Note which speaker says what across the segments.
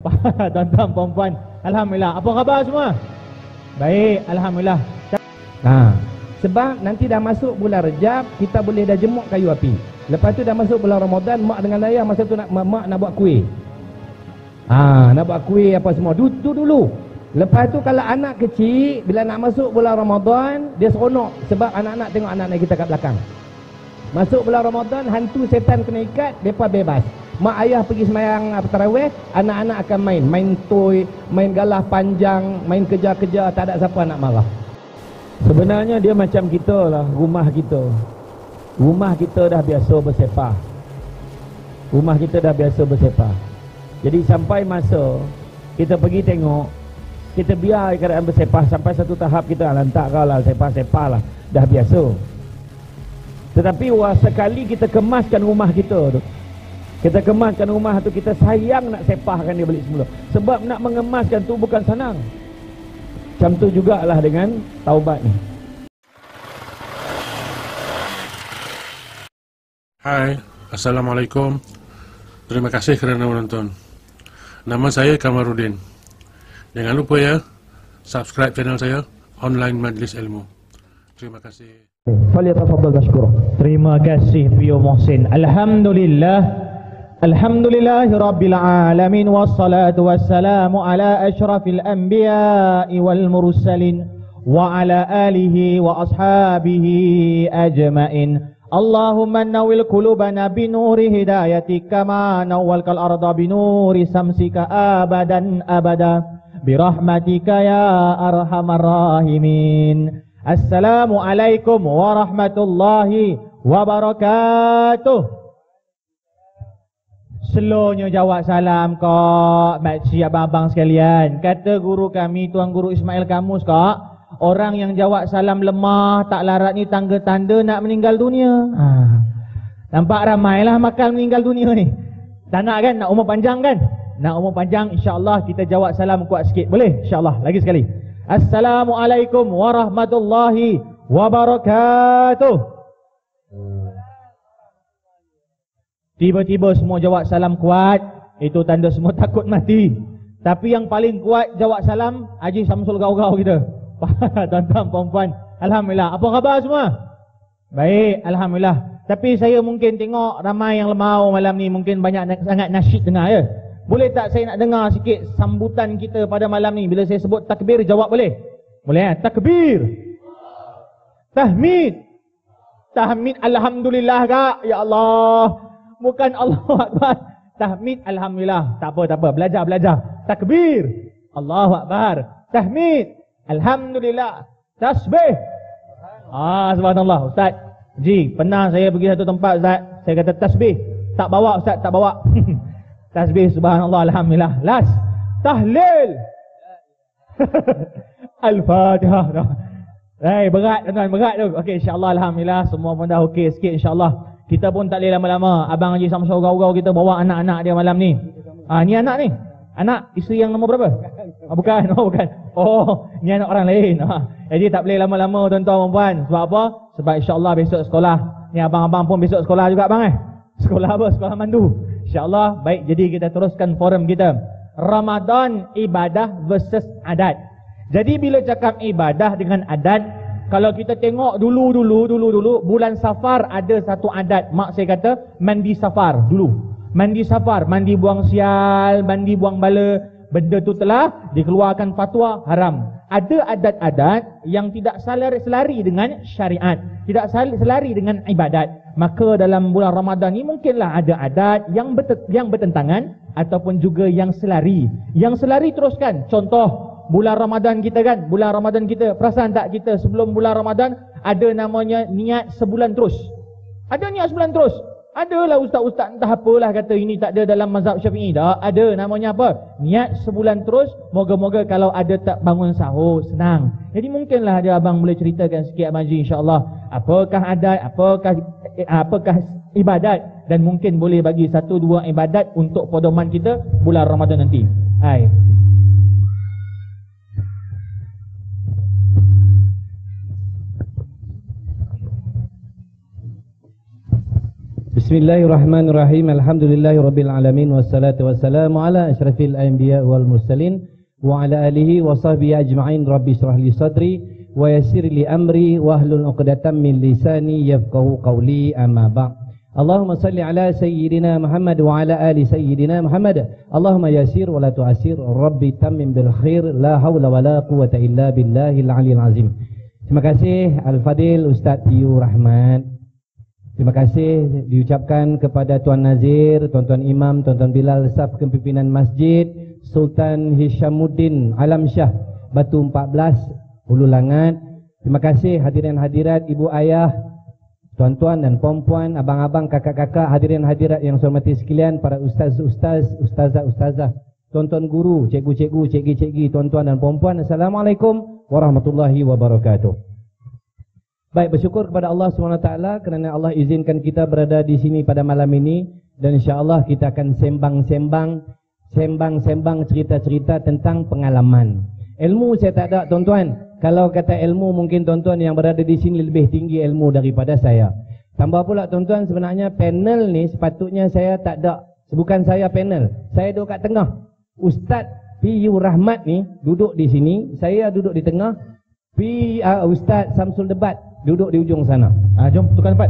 Speaker 1: Tuan-tuan, puan-puan, alhamdulillah. Apa khabar semua? Baik, alhamdulillah. Sebab nanti dah masuk bulan Rejab, kita boleh dah jemuk kayu api. Lepas tu dah masuk bulan Ramadan, mak dengan ayah masa tu mak nak buat kuih. Nak buat kuih apa semua. Dulu. Lepas tu kalau anak kecil, bila nak masuk bulan Ramadan, dia seronok. Sebab anak-anak tengok anak-anak kita kat belakang. Masuk bulan Ramadan, hantu setan kena ikat, mereka bebas. Mak ayah pergi sembahyang tarawih, anak-anak akan main toy, main galah panjang, main kejar-kejar, tak ada siapa nak marah. Sebenarnya dia macam kita lah, rumah kita. Rumah kita dah biasa bersepah. Rumah kita dah biasa bersepah. Jadi sampai masa kita pergi tengok, kita biar keadaan bersepah sampai satu tahap kita lantak kau lah, sepah-sepah lah, dah biasa. Tetapi sekali kita kemaskan rumah kita tu, kita kemaskan rumah tu, kita sayang nak sepahkan dia balik semula. Sebab nak mengemaskan tu bukan senang. Macam tu jugalah dengan taubat ni.
Speaker 2: Hai, Assalamualaikum. Terima kasih kerana menonton. Nama saya Kamarudin. Jangan lupa ya, subscribe channel saya, Online Majlis Ilmu. Terima kasih.
Speaker 1: Terima kasih Pio Mohsin. Alhamdulillah. Alhamdulillahi Rabbil Alamin. Wassalatu wassalamu ala ashrafil anbiya'i wal mursalin wa ala alihi wa ashabihi ajma'in. Allahumma nawwil qulubana binuri hidayatika ma nawwalkal arda binuri samsika abadan abada birahmatika ya arhamar rahimin. Assalamualaikum warahmatullahi wabarakatuh. Slownya jawab salam kak, makcik abang-abang sekalian. Kata guru kami, Tuan Guru Ismail Kamus kak, orang yang jawab salam lemah, tak larat ni tanda-tanda nak meninggal dunia. Nampak ramailah bakal meninggal dunia ni. Tak nak kan? Nak umur panjang kan? Nak umur panjang, insyaAllah kita jawab salam kuat sikit. Boleh? InsyaAllah. Lagi sekali. Assalamualaikum warahmatullahi wabarakatuh. Tiba-tiba semua jawab salam kuat, itu tanda semua takut mati. Tapi yang paling kuat jawab salam Haji Samsul Gau-Gau kita. Tuan-tuan, puan-puan, alhamdulillah. Apa khabar semua? Baik, alhamdulillah. Tapi saya mungkin tengok ramai yang lemau malam ni, mungkin banyak sangat nasyid dengar ya. Boleh tak saya nak dengar sikit sambutan kita pada malam ni? Bila saya sebut takbir, jawab boleh? Boleh ya? Takbir, tahmid, tahmid alhamdulillah kak. Ya Allah, bukan Allahu Akbar. Tahmid alhamdulillah. Tak apa. Belajar. Takbir, Allahu Akbar. Tahmid, alhamdulillah. Tasbih. Subhanallah. Ustaz Ji, pernah saya pergi satu tempat Ustaz, saya kata tasbih. Tak bawa Ustaz, tak bawa. Tasbih subhanallah alhamdulillah. Last, tahlil. Al-Fatihah. Berat tuan-tuan, berat tu. Okey, insya-Allah alhamdulillah semua pun dah okey sikit insya-Allah. Kita pun tak boleh lama-lama. Abang Haji Samsul Gau-Gau kita bawa anak-anak dia malam ni. Ni anak ni. Anak isteri yang nombor berapa? Bukan. Ni anak orang lain. Jadi tak boleh lama-lama tuan-tuan puan. Sebab apa? Sebab insya-Allah besok sekolah. Ni abang-abang pun besok sekolah juga abang Sekolah apa? Sekolah mandu. InsyaAllah. Baik, jadi kita teruskan forum kita. Ramadan, ibadah versus adat. Jadi bila cakap ibadah dengan adat, kalau kita tengok dulu bulan Safar ada satu adat. Mak saya kata mandi Safar dulu. Mandi Safar, mandi buang sial, mandi buang bala. Benda tu telah dikeluarkan fatwa haram. Ada adat-adat yang tidak selari dengan syariat, tidak selari dengan ibadat. Maka dalam bulan Ramadan ni mungkinlah ada adat yang bertentangan ataupun juga yang selari. Yang selari teruskan. Contoh bulan Ramadan kita kan, bulan Ramadan kita, perasan tak kita sebelum bulan Ramadan ada namanya niat sebulan terus. Ada niat sebulan terus. Adalah ustaz-ustaz entah apalah kata ini tak ada dalam mazhab Syafi'i. Tak ada, namanya apa? Niat sebulan terus. Moga-moga kalau ada tak bangun sahur, senang. Jadi mungkinlah ada abang boleh ceritakan sikit Abang Haji insya-Allah. Apakah adat, apakah ibadat, dan mungkin boleh bagi 1-2 ibadat untuk pedoman kita bulan Ramadan nanti. Hai.
Speaker 3: Bismillahirrahmanirrahim. Alhamdulillahirabbil alamin wassalatu wassalamu ala asyrafil anbiya wal mursalin wa ala alihi wa sahbihi ajma'in. Rabbi shrah li sadri wa yassir li amri wa hlul 'uqdatam min lisani yafqahu qawli. Amma ba'd. Allahumma salli ala sayyidina Muhammad wa ala ali sayyidina Muhammad. Allahumma yassir wa la tu'assir. Rabbi tammim bil khair. La hawla wa la quwwata illa billahil 'aliyyil 'azim. Terima kasih Al-Fadil Ustaz Piyu Rahmat. Terima kasih diucapkan kepada Tuan Nazir, Tuan-Tuan Imam, Tuan-Tuan Bilal, staf kepimpinan masjid, Sultan Hishamuddin Alam Shah, Batu 14, Hulu Langat. Terima kasih hadirin hadirat, ibu ayah, tuan-tuan dan puan-puan, abang-abang, kakak-kakak, hadirin hadirat yang saya hormati sekalian, para ustaz-ustaz, ustazah-ustazah, tuan-tuan guru, cikgu-cikgu, cikgi-cikgi, tuan-tuan dan puan-puan. Assalamualaikum warahmatullahi wabarakatuh. Baik, bersyukur kepada Allah SWT kerana Allah izinkan kita berada di sini pada malam ini, dan insya-Allah kita akan sembang cerita-cerita tentang pengalaman. Ilmu saya tak ada, tuan-tuan. Kalau kata ilmu, mungkin tuan-tuan yang berada di sini lebih tinggi ilmu daripada saya. Tambah pula tuan-tuan, sebenarnya panel ni sepatutnya saya tak ada. Bukan saya panel, saya duduk kat tengah. Ustaz Piyu Rahmat ni duduk di sini, saya duduk di tengah. Ustaz Samsul Debat duduk di ujung sana. Jom tukar tempat.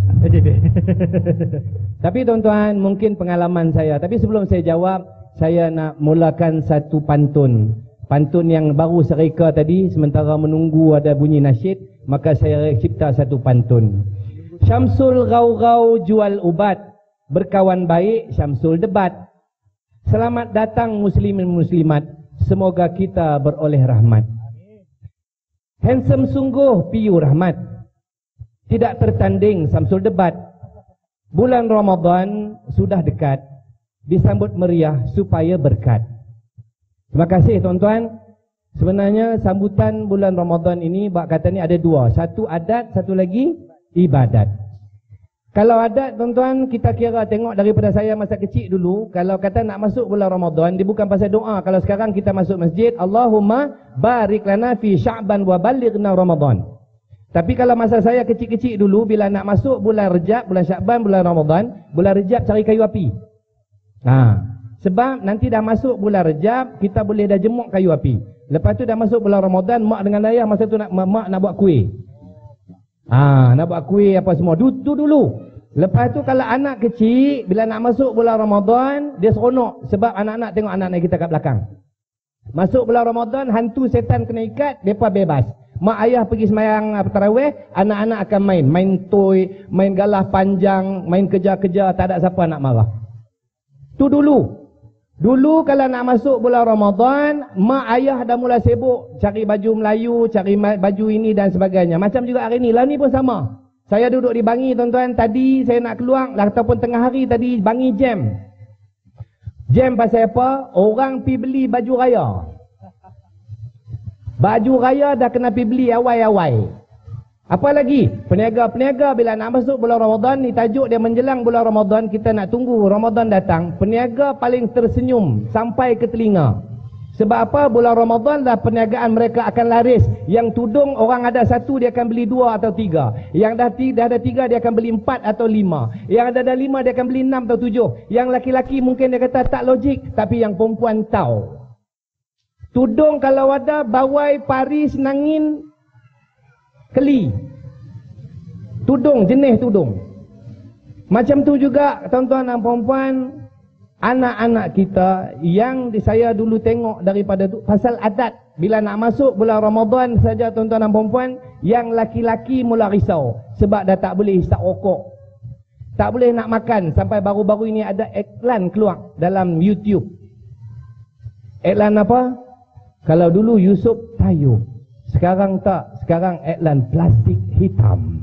Speaker 3: Tapi tuan-tuan, mungkin pengalaman saya. Tapi sebelum saya jawab, saya nak mulakan satu pantun. Pantun yang baru sereka tadi, sementara menunggu ada bunyi nasyid, maka saya cipta satu pantun. Syamsul Gau-Gau jual ubat, berkawan baik Syamsul Debat. Selamat datang muslimin muslimat, semoga kita beroleh rahmat. Handsome sungguh Piyu Rahmat, tidak tertanding Samsul Debat. Bulan Ramadan sudah dekat, disambut meriah supaya berkat. Terima kasih tuan-tuan. Sebenarnya sambutan bulan Ramadan ini, bak kata ni ada dua. Satu adat, satu lagi ibadat. Kalau adat tuan-tuan, kita kira tengok daripada saya masa kecil dulu, kalau kata nak masuk bulan Ramadan, dia bukan pasal doa. Kalau sekarang kita masuk masjid, Allahumma barik lana fi Sya'ban wa balighna Ramadan. Tapi kalau masa saya kecil-kecil dulu, bila nak masuk bulan Rejab, bulan Sya'ban, bulan Ramadan, bulan Rejab cari kayu api. Sebab nanti dah masuk bulan Rejab, kita boleh dah jemuk kayu api. Lepas tu dah masuk bulan Ramadan, mak dengan ayah masa tu mak nak buat kuih. Nak buat kuih apa semua. Tu dulu. Lepas tu kalau anak kecil, bila nak masuk bulan Ramadan, dia seronok. Sebab anak-anak tengok anak-anak kita kat belakang. Masuk bulan Ramadan, hantu setan kena ikat, mereka bebas. Mak ayah pergi sembahyang tarawih, anak-anak akan main. Main toy, main galah panjang, main kejar-kejar, tak ada siapa nak marah. Tu dulu. Dulu kalau nak masuk bulan Ramadan, mak ayah dah mula sibuk cari baju Melayu, cari baju ini dan sebagainya. Macam juga hari ni, lah ni pun sama. Saya duduk di Bangi tuan-tuan, tadi saya nak keluar ataupun tengah hari tadi Bangi jam. Jam pasal apa? Orang pi beli baju raya. Baju raya dah kena pi beli awal-awal. Apa lagi? Peniaga-peniaga bila nak masuk bulan Ramadan ni, tajuk dia menjelang bulan Ramadan, kita nak tunggu Ramadan datang. Peniaga paling tersenyum sampai ke telinga. Sebab apa? Bulan Ramadan dah perniagaan mereka akan laris. Yang tudung orang ada satu, dia akan beli 2 atau 3. Yang dah ada 3, dia akan beli 4 atau 5. Yang ada 5, dia akan beli 6 atau 7. Yang laki-laki mungkin dia kata tak logik, tapi yang perempuan tahu. Tudung kalau ada, bawai, pari, senangin, keli. Tudung, jenis tudung. Macam tu juga tuan-tuan dan puan-puan, anak-anak kita yang saya dulu tengok daripada tu, pasal adat. Bila nak masuk bulan Ramadan saja tuan-tuan dan puan-puan, yang laki-laki mula risau. Sebab dah tak boleh hisap rokok, tak boleh nak makan. Sampai baru-baru ini ada iklan keluar dalam YouTube. Iklan apa? Kalau dulu Yusuf Tayo, sekarang tak. Sekarang iklan plastik hitam.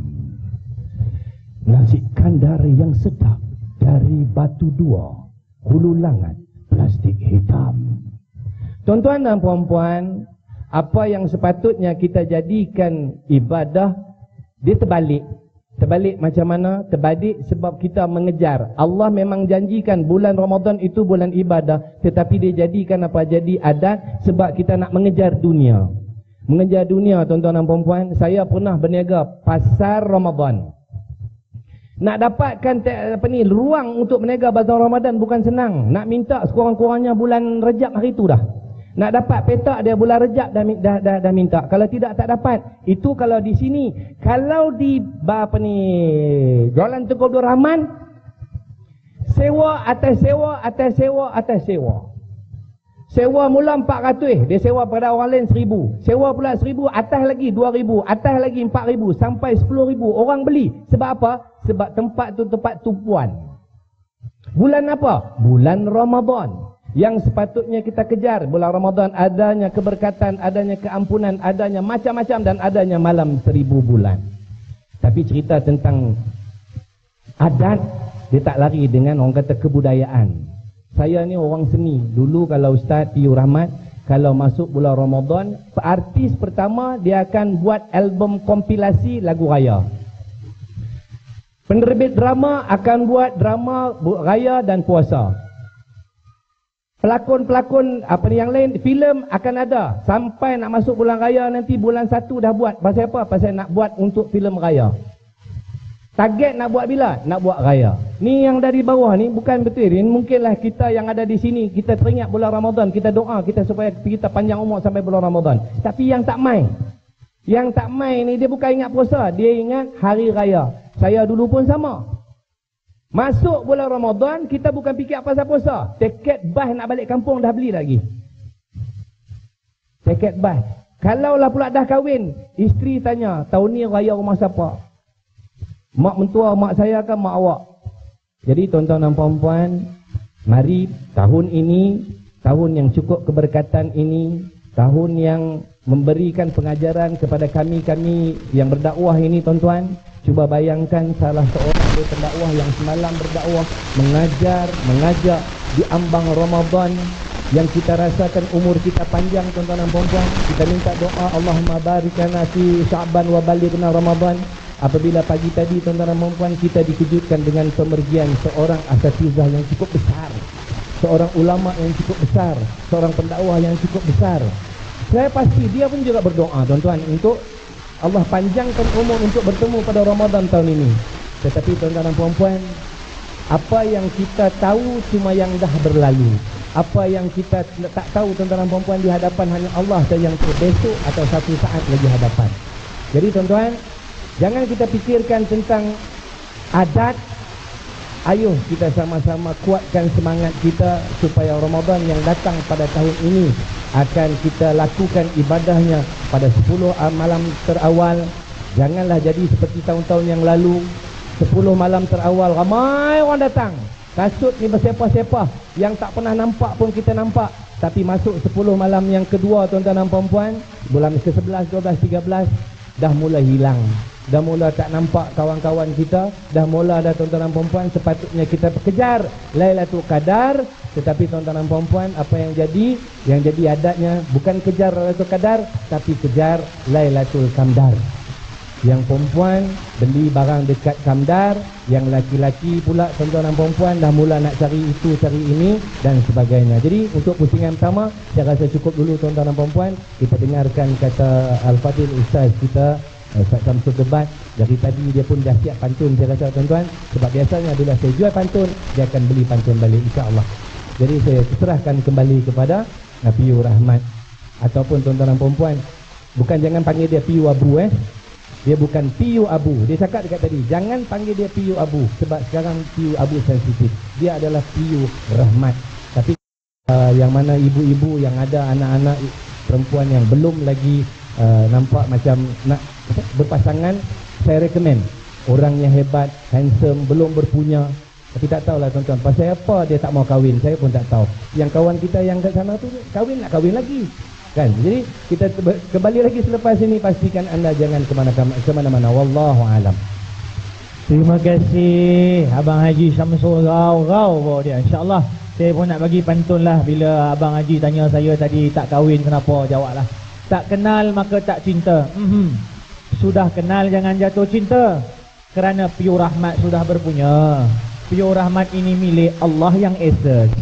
Speaker 3: Nasi kandar yang sedap dari Batu 2, Hulu Langat, plastik hitam. Tuan-tuan dan puan-puan, apa yang sepatutnya kita jadikan ibadah, dia terbalik. Terbalik macam mana? Terbalik sebab kita mengejar. Allah memang janjikan bulan Ramadan itu bulan ibadah, tetapi dia jadikan apa? Jadi adat sebab kita nak mengejar dunia. Mengejar dunia tuan-tuan dan puan-puan. Saya pernah berniaga pasar Ramadan. Nak dapatkan ruang untuk berniaga bazar Ramadan bukan senang. Nak minta sekurang-kurangnya bulan Rejab hari tu dah. Nak dapat petak dia bulan Rejab dah minta. Kalau tidak tak dapat. Itu kalau di sini. Kalau di Jalan Tengku Abdul Rahman, sewa atas sewa atas sewa atas sewa. Sewa mula 400, dia sewa pada orang lain 1000. Sewa pula 1000, atas lagi 2000, atas lagi 4000 sampai 10000. Orang beli. Sebab apa? Sebab tempat tu tempat tumpuan. Bulan apa? Bulan Ramadan. Yang sepatutnya kita kejar bulan Ramadan, adanya keberkatan, adanya keampunan, adanya macam-macam, dan adanya malam 1000 bulan. Tapi cerita tentang adat, dia tak lari dengan orang kata kebudayaan. Saya ni orang seni. Dulu kalau Ustaz Piyu Rahmat, kalau masuk bulan Ramadan, artis pertama dia akan buat album kompilasi lagu raya. Penerbit drama akan buat drama raya dan puasa. Pelakon-pelakon yang lain, filem akan ada. Sampai nak masuk bulan raya nanti, bulan 1 dah buat. Pasal apa? Pasal nak buat untuk filem raya. Target nak buat bila? Nak buat raya. Ni yang dari bawah ni bukan betul. Ini mungkinlah kita yang ada di sini, kita teringat bulan Ramadan, kita doa kita supaya kita panjang umur sampai bulan Ramadan. Tapi yang tak main, ni dia bukan ingat puasa, dia ingat hari raya. Saya dulu pun sama. Masuk bulan Ramadan, kita bukan fikir pasal puasa. Tiket bas nak balik kampung dah beli lagi. Tiket bas. Kalaulah pula dah kahwin, isteri tanya, tahun ni raya rumah siapa? Mak mentua mak saya kan mak awak. Jadi tuan-tuan dan puan-puan, mari tahun ini, tahun yang cukup keberkatan ini, tahun yang memberikan pengajaran kepada kami-kami yang berdakwah ini, tuan-tuan. Cuba bayangkan salah seorang dari pendakwah yang semalam berdakwah, mengajak di ambang Ramadan, yang kita rasakan umur kita panjang, tuan-tuan dan puan-puan. Kita minta doa, Allahumma barik lana fi Sya'ban wa balighna Ramadan. Apabila pagi tadi, tuan-tuan dan puan-puan, kita dikejutkan dengan pemergian seorang asatizah yang cukup besar, seorang ulama yang cukup besar, seorang pendakwah yang cukup besar. Saya pasti dia pun juga berdoa, tuan-tuan, untuk Allah panjangkan umur untuk bertemu pada Ramadan tahun ini. Tetapi tuan-tuan dan puan-puan, apa yang kita tahu cuma yang dah berlalu. Apa yang kita tak tahu, tuan-tuan dan puan-puan, di hadapan hanya Allah saja yang tahu, besok atau satu saat lagi hadapan. Jadi tuan-tuan, jangan kita fikirkan tentang adat. Ayo kita sama-sama kuatkan semangat kita supaya Ramadan yang datang pada tahun ini akan kita lakukan ibadahnya pada 10 malam terawal. Janganlah jadi seperti tahun-tahun yang lalu, 10 malam terawal ramai orang datang, kasut ni bersepah-sepah, yang tak pernah nampak pun kita nampak. Tapi masuk 10 malam yang kedua, tuan-tuan dan puan-puan, bulan ke-11, 12, 13, dah mula hilang. Dah mula tak nampak kawan-kawan kita. Dah mula dah, tuan-tuan dan puan-puan. Sepatutnya kita kejar Lailatul Qadar. Tetapi tuan-tuan dan puan-puan, apa yang jadi? Yang jadi adatnya bukan kejar Lailatul Qadar, tapi kejar Lailatul Qamdar. Yang perempuan beli barang dekat Qamdar, yang laki-laki pula, tuan-tuan dan puan-puan, dah mula nak cari itu, cari ini dan sebagainya. Jadi untuk pusingan pertama, saya rasa cukup dulu, tuan-tuan dan puan-puan. Kita dengarkan kata Al-Fadil Ustaz kita, Ustaz Samsul Debat. Dari tadi dia pun dah siap pantun, saya rasa, tuan-tuan. Sebab biasanya bila saya jual pantun, dia akan beli pantun balik, insya-Allah. Jadi saya serahkan kembali kepada Piyu Rahmat. Ataupun tuan-tuan dan puan-puan, bukan jangan panggil dia Piyu Abu, dia bukan Piyu Abu. Dia cakap dekat tadi, jangan panggil dia Piyu Abu, sebab sekarang Piyu Abu sensitif. Dia adalah Piyu Rahmat. Tapi yang mana ibu-ibu yang ada anak-anak perempuan yang belum lagi nampak macam nak berpasangan, saya recommend. Orangnya hebat, handsome, belum berpunya. Tapi tak tahulah, tuan-tuan, pasal apa dia tak mau kahwin, saya pun tak tahu. Yang kawan kita yang kat sana tu kahwin, nak kahwin lagi, kan? Jadi kita kembali lagi selepas ini. Pastikan anda jangan kemana-mana. Wallahu alam.
Speaker 1: Terima kasih Abang Haji Syamsul Rau bawa dia. InsyaAllah saya pun nak bagi pantun lah. Bila Abang Haji tanya saya tadi tak kahwin kenapa, jawablah. Tak kenal maka tak cinta. Sudah kenal jangan jatuh cinta, kerana Piyu Rahmat sudah berpunya. Piyu Rahmat ini milik Allah yang Esa.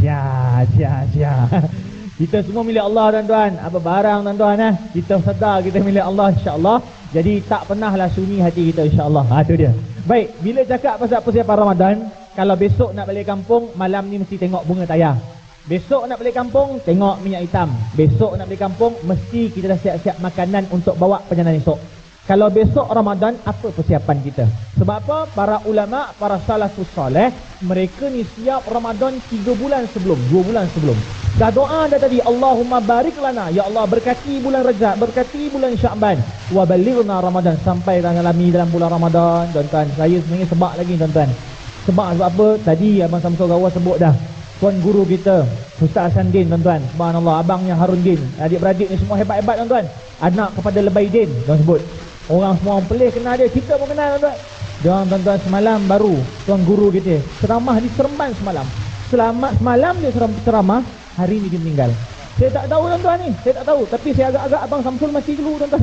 Speaker 1: Kita semua milik Allah, tuan-tuan. Apa barang, tuan-tuan, kita sedar kita milik Allah, insya-Allah. Jadi tak pernahlah sunyi hati kita, insya-Allah. Tu dia. Baik, bila cakap pasal persiapan Ramadan, kalau besok nak balik kampung, malam ni mesti tengok bunga tayar. Besok nak balik kampung, tengok minyak hitam. Besok nak balik kampung, mesti kita dah siap-siap makanan untuk bawa perjalanan esok. Kalau besok Ramadan, apa persiapan kita? Sebab apa? Para ulama, para salafus soleh, mereka ni siap Ramadan 3 bulan sebelum, 2 bulan sebelum. Dah doa dah tadi, Allahumma barik lana, ya Allah berkati bulan Rajab, berkati bulan Sya'ban, wa balighna Ramadan, sampai dalam bulan Ramadan. Tuan-tuan, saya sebenarnya sebab lagi tuan-tuan. Sebab apa? Tadi Abang Samsul Gawa sebut dah. Tuan guru kita, Ustaz Hasan Din, tuan-tuan. Subhanallah, abangnya Harun Din. Adik-beradik ni semua hebat-hebat, tuan-tuan. Anak kepada Lebay Din, tuan sebut. Orang semua orang pelih kenal dia, kita pun kenal, tuan-tuan. Diorang, tuan-tuan, semalam baru tuan guru kita ceramah di Seremban semalam. Semalam dia ceramah, hari ni dia meninggal. Saya tak tahu, tuan-tuan ni. Saya tak tahu. Tapi saya agak-agak Abang Samsul mati dulu, tuan-tuan.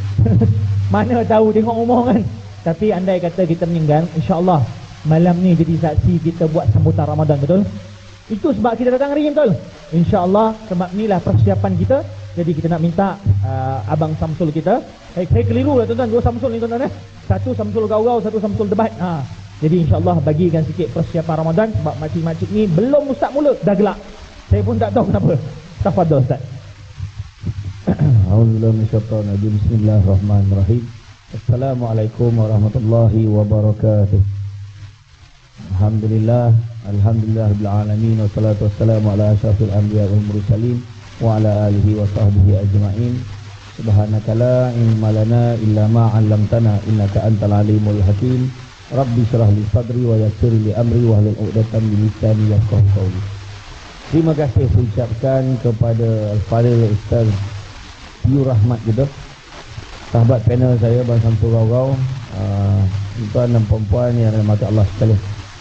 Speaker 1: Mana tahu tengok umur kan. Tapi andai kata kita meninggal, insya-Allah malam ni jadi saksi kita buat sambutan Ramadan, betul? Itu sebab kita datang hari ni, betul? InsyaAllah sebab inilah persiapan kita. Jadi kita nak minta Abang Samsul kita. Saya keliru lah, tuan-tuan. 2 Samsul ni, tuan-tuan. Satu Samsul Gaurau, satu Samsul Debat. Jadi insyaAllah bagikan sikit persiapan Ramadan. Sebab makcik-makcik ni belum ustaz mula, dah gelak. Saya pun tak tahu kenapa. Tafadhal, Ustaz.
Speaker 3: A'udzubillahi minasyaitonir rajim. Bismillahirrahmanirrahim. Assalamualaikum warahmatullahi wabarakatuh. Alhamdulillah, alhamdulillahirabbil alamin, wassalatu wassalamu ala asyrafil anbiya'i wal mursalin wa ala alihi wa sahbihi ajma'in. Subhanaka la ilma lana illa ma 'allamtana innaka antal alimul hakim. Rabbi shrah li sadri wa yassir li amri wa hlul 'uqdatam min lisani yafqahu qawli. Terima kasih saya ucapkan kepada Al-Fadhil Ustaz Piyu Rahmat kita, sahabat panel saya Abang Samsul Gaurau, tuan dan perempuan yang dirahmati Allah sekalian.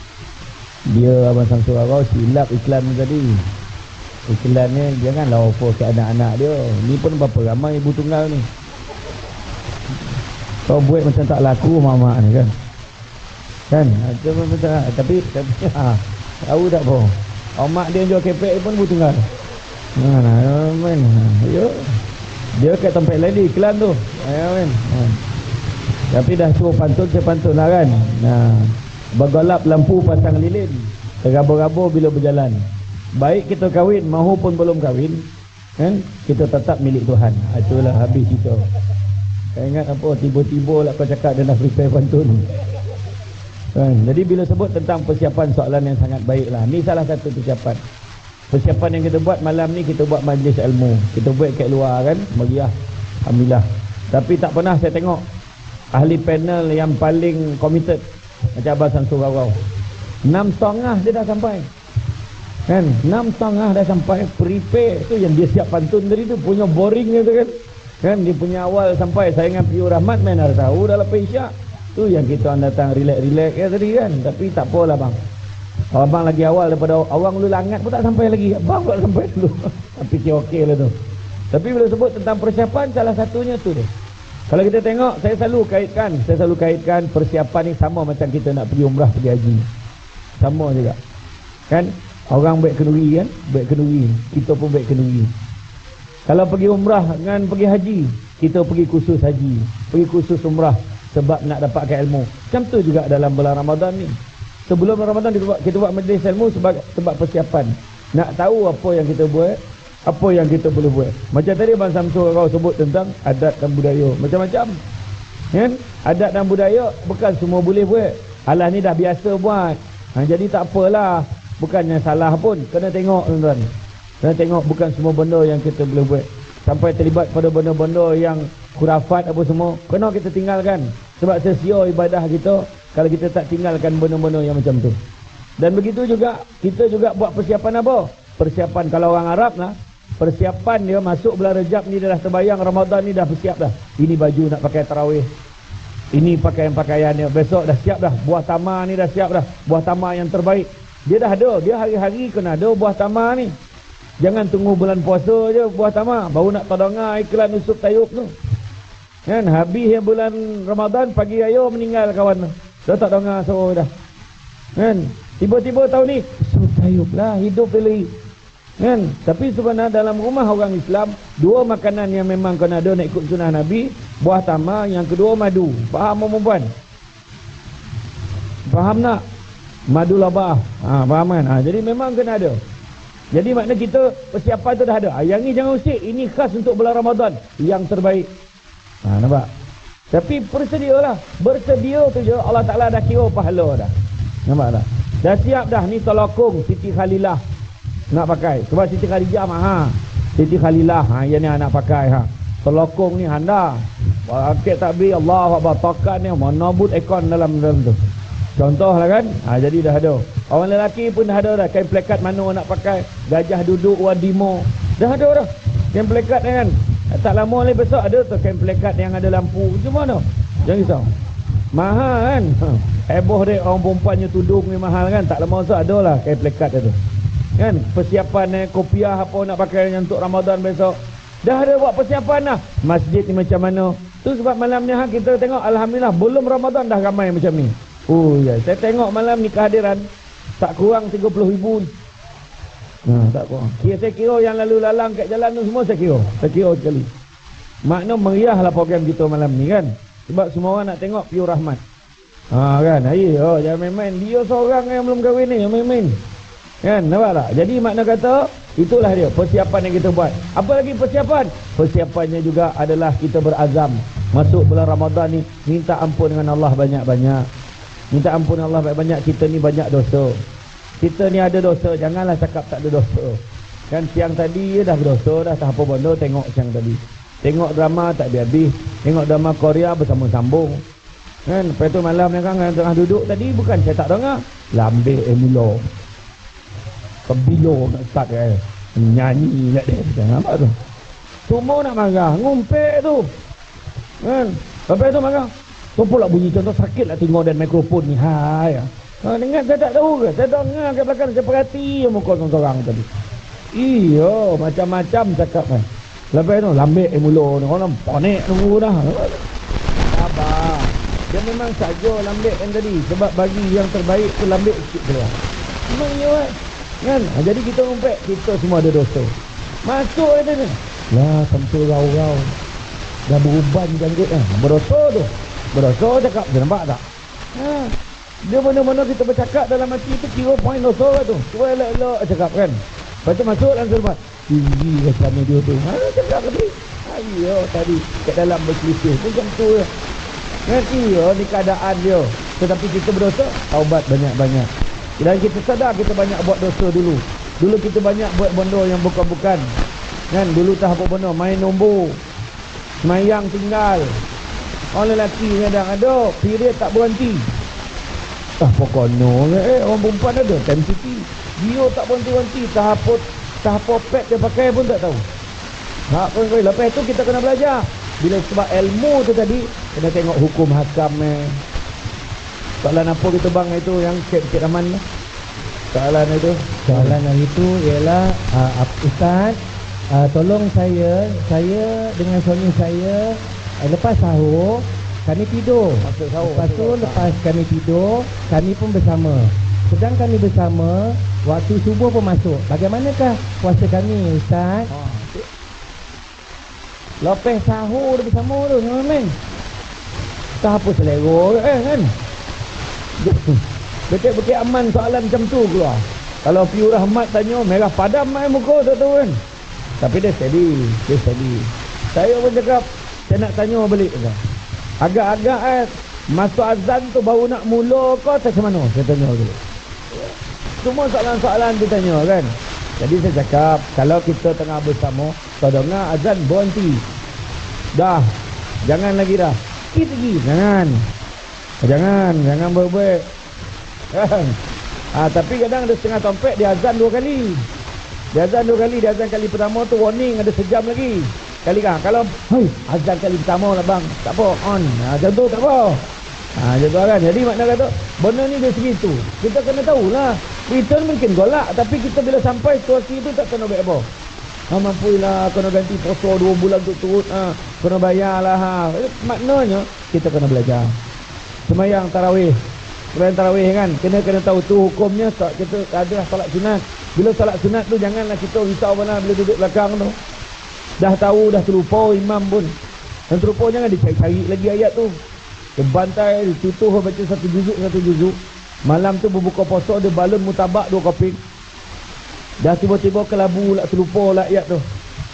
Speaker 3: Dia Abang Samsul Gaurau silap iklan ni tadi. Iklan ni janganlah offer ke anak-anak dia. Ni pun berapa ramai ibu tunggal ni. Kau buat macam tak laku mamak ni kan. Kan? Tapi tahu tak apa. Mak dia jual kepek pun ibu tunggal. Dia kat tempat lain iklan tu. Tapi dah suruh pantun, saya pantun lah kan. Bergolap lampu pasang lilin, tergabur-gabur bila berjalan. Baik kita kahwin mahupun belum kahwin, kan, kita tetap milik Tuhan. Itulah habis cerita. Saya ingat apa, tiba-tiba lah kau cakap dia nak prepare pantun kan. Jadi bila sebut tentang persiapan, soalan yang sangat baik lah. Ni salah satu persiapan. Persiapan yang kita buat malam ni, kita buat majlis ilmu. Kita buat kat luar kan, meriah, alhamdulillah. Tapi tak pernah saya tengok ahli panel yang paling committed macam Abang Samsul Gaurau. 6.30 dia dah sampai kan, 6.30 dah sampai. Prepare tu yang dia siap pantun tadi tu, punya boring tu kan. Dia punya awal sampai, saya dengan Piyu Rahmat main dah tahu dah lepas isyak tu, yang kita orang datang relax ya tadi kan. Tapi tak apalah bang, abang lagi awal daripada awang lu langat pun tak sampai lagi, abang pun sampai dulu. Tapi okey lah tu. Tapi bila sebut tentang persiapan, salah satunya tu dia. Kalau kita tengok, saya selalu kaitkan persiapan ni sama macam kita nak pergi umrah, pergi haji. Sama juga. Kan? Orang baik kenduri kan? Baik kenduri. Kita pun baik kenduri. Kalau pergi umrah dengan pergi haji, kita pergi khusus haji, pergi khusus umrah sebab nak dapatkan ilmu. Macam tu juga dalam bulan Ramadan ni. Sebelum Ramadan kita buat majlis ilmu sebab persiapan. Nak tahu apa yang kita buat, apa yang kita boleh buat. Macam tadi Abang Samsul Gaurau sebut tentang adat dan budaya, macam-macam kan. Adat dan budaya bukan semua boleh buat. Alah ni dah biasa buat, jadi tak apalah. Bukannya salah pun, kena tengok tuan-tuan. Kena tengok, bukan semua benda yang kita boleh buat. Sampai terlibat pada benda-benda yang khurafat apa semua, kena kita tinggalkan. Sebab sia-sia ibadah kita kalau kita tak tinggalkan benda-benda yang macam tu. Dan begitu juga kita juga buat persiapan apa? Persiapan kalau orang Arab lah, persiapan dia masuk bulan Rejab ni dia dah terbayang, Ramadan ni dah bersiap dah. Ini baju nak pakai tarawih, ini pakaian-pakaian dia, besok dah siap dah. Buah tamar ni dah siap dah, buah tamar yang terbaik. Dia dah ada, dia hari-hari kena ada buah tamar ni. Jangan tunggu bulan puasa je buah tamar, baru nak terdengar iklan usup tayub tu. Kan, habis yang bulan Ramadan, pagi ayo meninggal kawan tu. Dah tak dengar suara dah. Kan, tiba-tiba tahun ni usup tayub lah, hidup dia lagi.
Speaker 4: Kan? Tapi sebenarnya dalam rumah orang Islam, dua makanan yang memang kena ada nak ikut sunnah Nabi, buah tamar, yang kedua madu. Faham perempuan? Faham tak? Madu labah. Faham kan? Jadi memang kena ada. Jadi makna kita persiapan tu dah ada. Yang ni jangan usik, ini khas untuk bulan Ramadan, yang terbaik. Nampak? Tapi bersedialah. Bersedia tu je Allah Ta'ala dah kira pahala dah. Nampak tak? Dah siap dah ni tolokong Siti Khalilah nak pakai. Sebab Siti Khadijah mah Siti Khalilah yang ni nak pakai Tolokong ni anda. Akid takbir Allahu Akbar, tokat ni menabut ekon dalam tu. Contohlah kan. Jadi dah ada. Orang lelaki pun dah ada dah. Kain plekat mana nak pakai. Gajah duduk wadimo. Dah ada dah. Kain plekat ni kan. Tak lama lagi besok ada tu kain plekat yang ada lampu. Macam mana? Jangan risau. Mahal kan. Heboh dek orang perempuannya tudung ni mahal kan. Tak lama besok ada lah kain plekat tu. Kan? Persiapan kopiah apa nak pakai untuk Ramadan besok. Dah ada buat persiapan lah. Masjid ni macam mana. Tu sebab malam ni kita tengok Alhamdulillah belum Ramadan dah ramai macam ni. Oh ya, saya tengok malam ni kehadiran tak kurang 30,000. Tak kurang. Saya kira yang lalu lalang kat jalan tu semua saya kira. Saya kira sekali. Makna meriah lah program kita malam ni kan. Sebab semua orang nak tengok Pure Rahmat. Kan. Jangan main-main. Dia seorang yang belum kahwin ni yang main-main. Kan, nampak tak? Jadi makna kata itulah dia persiapan yang kita buat. Apa lagi persiapan? Persiapannya juga adalah kita berazam masuk bulan Ramadan ni minta ampun dengan Allah banyak-banyak. Minta ampun Allah banyak-banyak. Kita ni banyak dosa. Kita ni ada dosa. Janganlah cakap tak ada dosa. Kan siang tadi dah berdosa dah. Tak apa benda tengok siang tadi. Tengok drama tak habis-habis. Tengok drama Korea bersambung-sambung. Kan lepas tu malam ni kan tengah duduk tadi bukan saya tak dengar. Lambe emulo. Kebilo nak start kan. Nyanyi kat dia. Nampak tu. Semua nak marah. Ngumpet tu. Kan. Lepas tu marah. Tu pula bunyi contoh sakit lah tengok dan mikrofon ni. Dengar saya tak tahu ke? Saya dengar kat belakang. Saya perhati yang muka seorang tadi. Iyo, macam-macam cakap kan. Lepas tu lambik mulut. Orang ponek nunggu dah. Sabar. Dia memang saja lambik kan tadi. Sebab bagi yang terbaik tu lambik sikit keluar. Memang iya kan? Jadi kita umpet. Kita semua ada dosa. Masuk ada ni. Lah, tentu rau-rau. Dah beruban janggut kan. Berdosa tu. Berdosa cakap. Dia nampak tak? Dia mana-mana kita bercakap dalam hati tu kira poin dosa tu. Cuba elok-elok cakap kan. Lepas tu masuk langsung lepas. Tinggi macam dia tu. Mana cakap tadi? Ayo tadi. Kat dalam berselisih. Macam tu je. Kan iya ni keadaan dia. Tetapi kita berdosa. Taubat banyak-banyak. Dan kita sadar kita banyak buat dosa dulu. Dulu kita banyak buat benda yang bukan-bukan. Kan dulu tak apa benda. Main nombor. Semayang tinggal. Orang lelaki kadang ada. Period tak berhenti. Pokoknya orang perempuan ada time cuti. Dia tak berhenti-henti. Tahap pet dia pakai pun tak tahu. Lepas tu kita kena belajar. Bila sebab ilmu tu tadi kena tengok hukum hakam soalan apa kita bang itu yang Cik Rahman soalan itu ialah Ustaz, tolong saya dengan suami saya lepas sahur kami tidur. Lepas tu lepas kami tidur kami pun bersama. Sedang kami bersama waktu subuh pun masuk. Bagaimanakah puasa kami Ustaz? Lepas sahur bersama tu memang tak apa selera kan. Betul-betul aman soalan macam tu keluar. Kalau Pure Rahmat tanya merah padam main muka tak tahu kan. Tapi dia steady. Saya pun cakap saya nak tanya balik kan. Agak-agak masuk azan tu baru nak mula ke atau macam mana? Saya tanya dulu. Semua soalan-soalan ditanya kan. Jadi saya cakap kalau kita tengah bersama kau dengar azan berhenti. Dah. Jangan lagi dah. Sikit lagi. Jangan berbuat. Kan? Tapi kadang ada setengah tompek dia azan 2 kali. Dia azan kali pertama tu warning ada sejam lagi. Kali kan kalau azan kali pertama lah bang. Tak apa on. Macam tu tak apa. Macam tu kan. Jadi makna kata benda ni dia segitu. Kita kena tahulah. Return mungkin golak tapi kita bila sampai situasi itu tak kena buat apa. Mampulah kena ganti poso 2 bulan turut-turut. Kena bayarlah. Maknanya kita kena belajar. Semayang tarawih. Selain tarawih kan, kena tahu tu hukumnya. Kita ada salat sunat. Bila salat sunat tu janganlah kita risau mana bila duduk belakang tu. Dah tahu, dah terlupa imam pun. Dan terlupa jangan dicari-cari lagi ayat tu. Kebantai, ditutuh baca satu juzuk. Malam tu berbuka puasa, ada balon mutabak 2 keping. Dah tiba-tiba kelabu lah, terlupa lah ayat tu.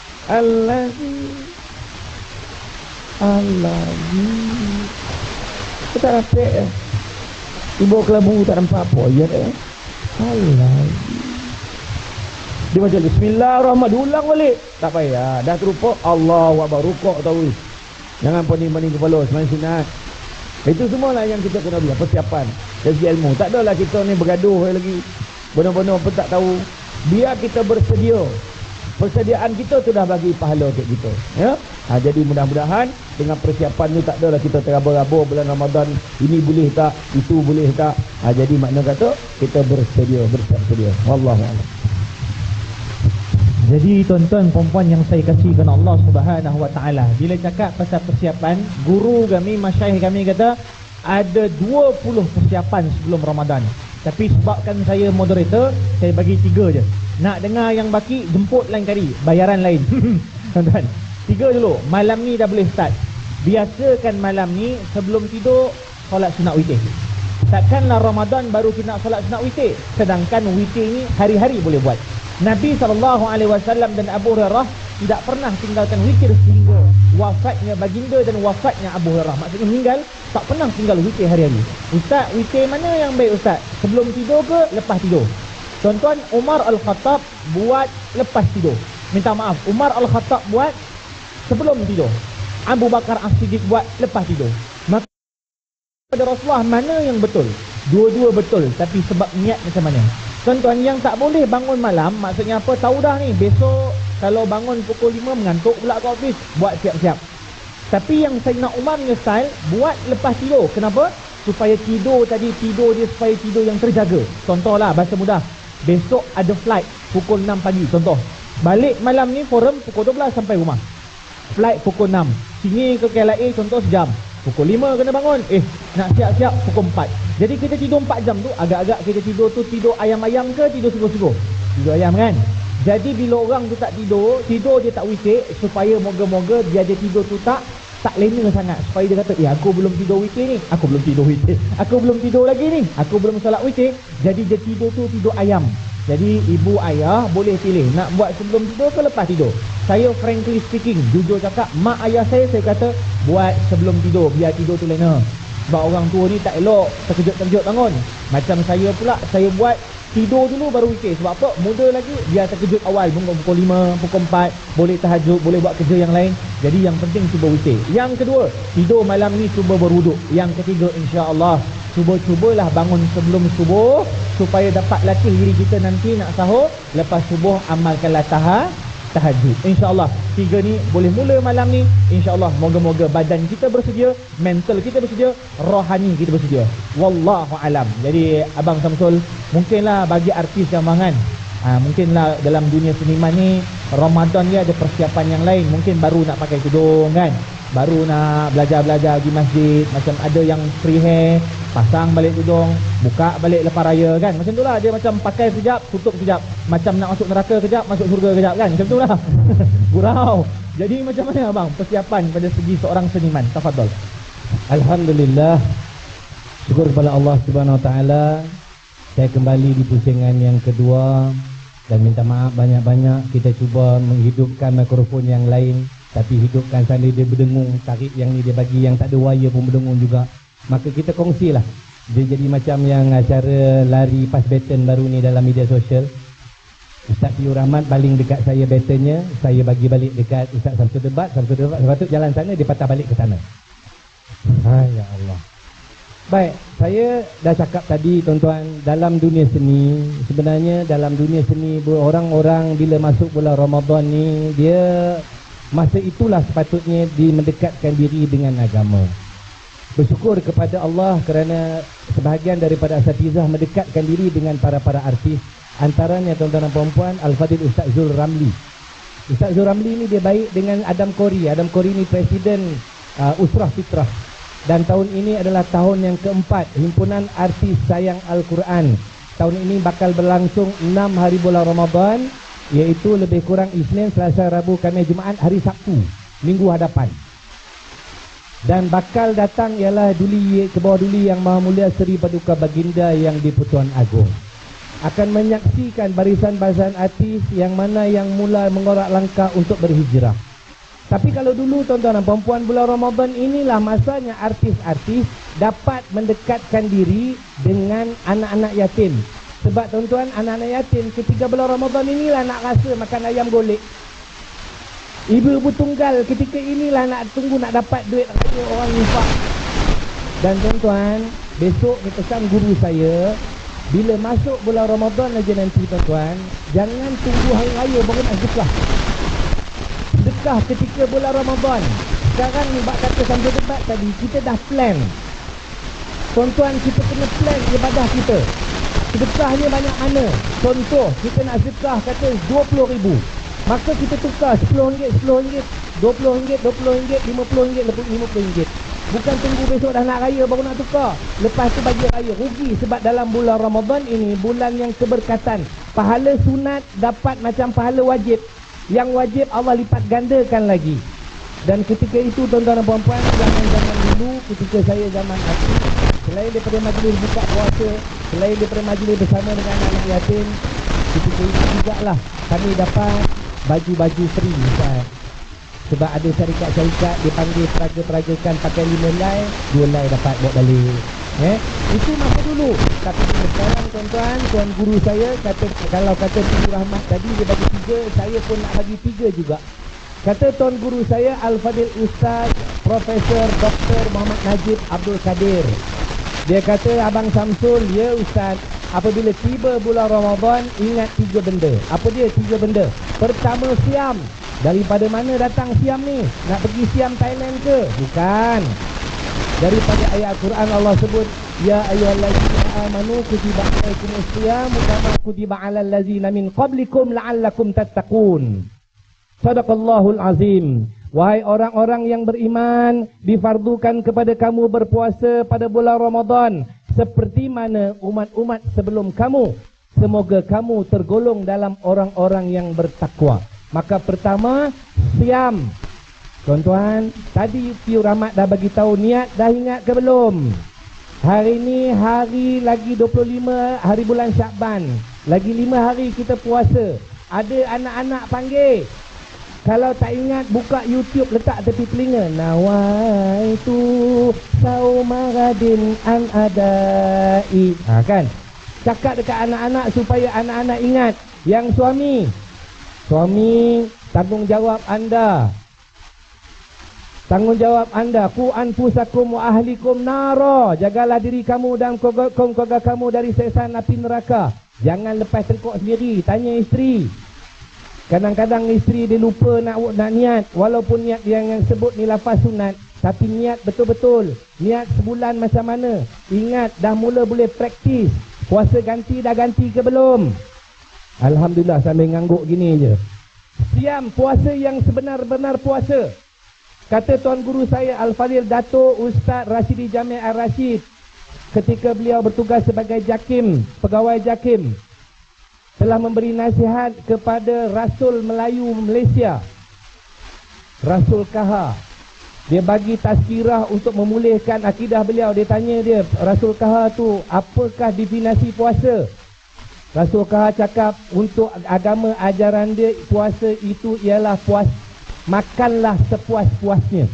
Speaker 4: Allahi. Kita tak rapat ya. Tiba kelabu tak nampak apa ayat ya. Allahi. Dia baca Bismillahirrahmanirrahim, ulang balik. Tak payah, dah terlupa. Allahu Akbar, rukuk tahu. Jangan pening-pening kepala, semain sunat. Itu semualah yang kita kena buat, persiapan dari segi ilmu. Tak adalah kita ni bergaduh lagi. Benar-benar pun tak tahu. Biar kita bersedia. Persediaan kita tu dah bagi pahala kat kita. Ya? Jadi mudah-mudahan dengan persiapan tu tak adalah kita teraba-raba bulan Ramadan. Ini boleh tak, itu boleh tak. Jadi makna kata kita bersedia. Wallahualam.
Speaker 1: Jadi tuan-tuan perempuan yang saya kasihkan Allah Subhanahu Wa Taala, bila cakap pasal persiapan, guru kami, masyayikh kami kata ada 20 persiapan sebelum Ramadan. Tapi sebabkan saya moderator, saya bagi 3 je. Nak dengar yang baki, jemput lain kali, bayaran lain. Tuan-tuan, 3 dulu. Malam ni dah boleh start. Biasakan malam ni sebelum tidur solat sunat witir. Takkanlah Ramadan baru kita nak solat sunat witir, sedangkan witir ni hari-hari boleh buat. Nabi SAW dan Abu Hurairah tidak pernah tinggalkan witir sehingga wafatnya baginda dan wafatnya Abu Hurairah. Maksudnya meninggal, tak pernah tinggal witir hari-hari. Ustaz, witir mana yang baik Ustaz? Sebelum tidur ke lepas tidur? Tuan-tuan, Umar Al-Khattab buat lepas tidur. Minta maaf, Umar Al-Khattab buat sebelum tidur. Abu Bakar As-Siddiq buat lepas tidur. Maka pada Rasulullah mana yang betul? Dua-dua betul, tapi sebab niat macam mana? Tuan-tuan, yang tak boleh bangun malam, maksudnya apa? Tahu dah ni, besok kalau bangun pukul 5 mengantuk pula ke office, buat siap-siap. Tapi yang Sayyidina Umar punya style, buat lepas tidur. Kenapa? Supaya tidur dia supaya tidur yang terjaga. Contohlah, bahasa mudah, besok ada flight pukul 6 pagi, contoh. Balik malam ni forum pukul 12 sampai rumah. Flight pukul 6. Sini ke KLIA contoh sejam. Pukul 5 kena bangun. Nak siap-siap pukul 4. Jadi kita tidur 4 jam tu, agak-agak kita tidur tu tidur ayam-ayam ke tidur sungguh-sungguh? Tidur ayam kan? Jadi bila orang tu tak tidur dia tak witir, supaya moga-moga dia tidur tu tak lena sangat. Supaya dia kata, aku belum tidur witir ni. Aku belum tidur lagi ni. Aku belum solat witir. Jadi dia tidur tu tidur ayam. Jadi ibu ayah boleh pilih nak buat sebelum tidur ke lepas tidur. Saya frankly speaking, jujur cakap, mak ayah saya kata buat sebelum tidur biar tidur tu lena. Sebab orang tua ni tak elok terkejut-terkejut bangun. Macam saya pula, saya buat tidur dulu baru witir. Sebab apa? Muda lagi, biar terkejut awal. Bangun pukul 5, pukul 4, boleh tahajud, boleh buat kerja yang lain. Jadi yang penting cuba witir. Yang kedua, tidur malam ni cuba berwuduk. Yang ketiga, insya-Allah cubalah bangun sebelum subuh supaya dapat latih diri kita nanti nak sahur. Lepas subuh amalkanlah tahajud. InsyaAllah 3 ni boleh mula malam ni. InsyaAllah moga-moga badan kita bersedia, mental kita bersedia, rohani kita bersedia. Wallahu alam. Jadi Abang Samsul, mungkinlah bagi artis gampangan, mungkinlah dalam dunia seniman ni Ramadan ni ada persiapan yang lain. Mungkin baru nak pakai tudung kan, baru nak belajar-belajar di masjid. Macam ada yang free hair, pasang balik tudung, buka balik lepas raya kan. Macam tu lah, dia macam pakai sekejap, tutup sekejap. Macam nak masuk neraka kejap, masuk surga kejap kan. Macam tu lah. Gurau. Jadi macam mana abang persiapan pada segi seorang seniman? Tafadhol.
Speaker 3: Alhamdulillah. Syukur kepada Allah Subhanahu Wa Taala. Saya kembali di pusingan yang kedua dan minta maaf banyak-banyak. Kita cuba menghidupkan mikrofon yang lain, tapi hidupkan sana dia berdengung. Tarik yang ni dia bagi, yang tak ada wire pun berdengung juga. Maka kita kongsilah. Dia jadi macam yang acara lari pas baton baru ni dalam media sosial. Ustaz Fiur Rahmat paling dekat saya batonnya, saya bagi balik dekat Ustaz Samsul Debat. Sepatut jalan sana, dia patah balik ke sana. Ya Allah. Baik, saya dah cakap tadi tuan-tuan, dalam dunia seni, sebenarnya dalam dunia seni orang-orang bila masuk bulan Ramadan ni, dia masa itulah sepatutnya dia mendekatkan diri dengan agama. Bersyukur kepada Allah kerana sebahagian daripada asatizah mendekatkan diri dengan para-para artis. Antaranya tuan-tuan dan puan-puan, Al-Fadhil Ustaz Zul Ramli. Ustaz Zul Ramli ni dia baik dengan Adam Khori. Adam Khori ni presiden Usrah Fitrah. Dan tahun ini adalah tahun yang keempat Himpunan Artis Sayang Al-Quran. Tahun ini bakal berlangsung 6 hari bulan Ramadan, iaitu lebih kurang Isnin, Selasa, Rabu, Khamis, Jumaat, hari Sabtu, minggu hadapan. Dan bakal datang ialah Duli ke bawah Duli Yang Maha Mulia Seri Paduka Baginda Yang di-Pertuan Agong. Akan menyaksikan barisan-barisan artis yang mana yang mula mengorak langkah untuk berhijrah. Tapi kalau dulu tuan-tuan dan puan-puan, bulan Ramadan inilah masanya artis-artis dapat mendekatkan diri dengan anak-anak yatim. Sebab tuan-tuan, anak-anak yatim ketika bulan Ramadan inilah nak rasa makan ayam golek. Ibu-ibu tunggal ketika inilah nak tunggu nak dapat duit raya orang infak. Dan tuan-tuan, besok ni pesan guru saya, bila masuk bulan Ramadan aja nanti tuan-tuan, jangan tunggu hari raya baru nak sedekah. Sedekah ketika bulan Ramadan. Sekarang ni bak kata sambil debat tadi, kita dah plan. Tuan-tuan, kita kena plan ibadah kita. Sedekahnya banyak mana? Contoh, kita nak sedekah kata 20,000. Maka kita tukar RM10, RM10, RM20, RM20, RM50, RM50. Bukan tunggu besok dah nak raya baru nak tukar. Lepas tu bagi raya, rugi. Sebab dalam bulan Ramadan ini, bulan yang keberkatan. Pahala sunat dapat macam pahala wajib. Yang wajib Allah lipat gandakan lagi. Dan ketika itu tuan-tuan dan puan-puan, zaman-zaman dulu ketika saya zaman aktif, selain daripada majlis buka puasa, selain daripada majlis bersama dengan anak yatim, ketika itu jugalah kami dapat baju-baju free, Ustaz. Sebab ada syarikat-syarikat dipanggil peraga-peragakan pakai 5 helai, 2 helai dapat bawa balik. Itu masa dulu. Tapi sekarang tuan-tuan, tuan guru saya kata, kalau kata Tuan Rahmat tadi dia bagi 3, saya pun nak bagi 3 juga. Kata tuan guru saya Al-Fadil Ustaz Profesor Dr. Muhammad Najib Abdul Kadir. Dia kata, Abang Samsul, ya Ustaz, apabila tiba bulan Ramadan, ingat 3 benda. Apa dia 3 benda? Pertama, siam. Daripada mana datang siam ni? Nak pergi siam Thailand ke? Bukan. Daripada ayat Al-Quran Allah sebut, ya ayyuhallazina amanu kutiba alaikumus siyamu kama kutiba alal ladzina min qablikum la'allakum tattaqun. Sadaqallahul azim. Wahai orang-orang yang beriman, difardukan kepada kamu berpuasa pada bulan Ramadan seperti mana umat-umat sebelum kamu. Semoga kamu tergolong dalam orang-orang yang bertakwa. Maka pertama, siam. Tuan-tuan, tadi Piu Rahmat dah bagi tahu niat, dah ingat ke belum? Hari ni hari lagi 25 hari bulan Syakban. Lagi 5 hari kita puasa. Ada anak-anak panggil. Kalau tak ingat, buka YouTube, letak tepi telinga. Nawaitu saumaradin an adai. Kan? Cakap dekat anak-anak supaya anak-anak ingat. Yang suami, tanggungjawab anda. Tanggungjawab anda. Qu anfusakum wa ahlikum nara. Jagalah diri kamu dan keluarga kamu dari siksa api neraka. Jangan lepas tengkok sendiri. Tanya isteri. Kadang-kadang isteri dia lupa nak niat. Walaupun niat yang sebut ni lafaz sunat, tapi niat betul-betul. Niat sebulan macam mana? Ingat, dah mula boleh praktis. Puasa ganti dah ganti ke belum? Alhamdulillah, sambil ngangguk gini je. Siam, puasa yang sebenar-benar puasa. Kata tuan guru saya Al-Fadil Dato' Ustaz Rashidi Jamil Al-Rashid, ketika beliau bertugas sebagai JAKIM, pegawai JAKIM, telah memberi nasihat kepada Rasul Melayu Malaysia, Rasul Kaha. Dia bagi tazkirah untuk memulihkan akidah beliau. Dia tanya dia, Rasul Kaha tu apakah definisi puasa? Rasul Kaha cakap, untuk agama ajaran dia, puasa itu ialah makanlah sepuas-puasnya.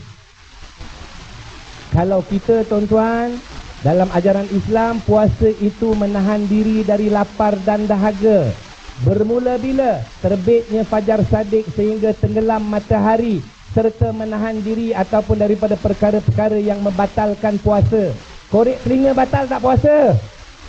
Speaker 3: Kalau kita tuan-tuan, dalam ajaran Islam, puasa itu menahan diri dari lapar dan dahaga. Bermula bila? Terbitnya fajar sadiq sehingga tenggelam matahari, serta menahan diri ataupun daripada perkara-perkara yang membatalkan puasa. Korek telinga batal tak puasa?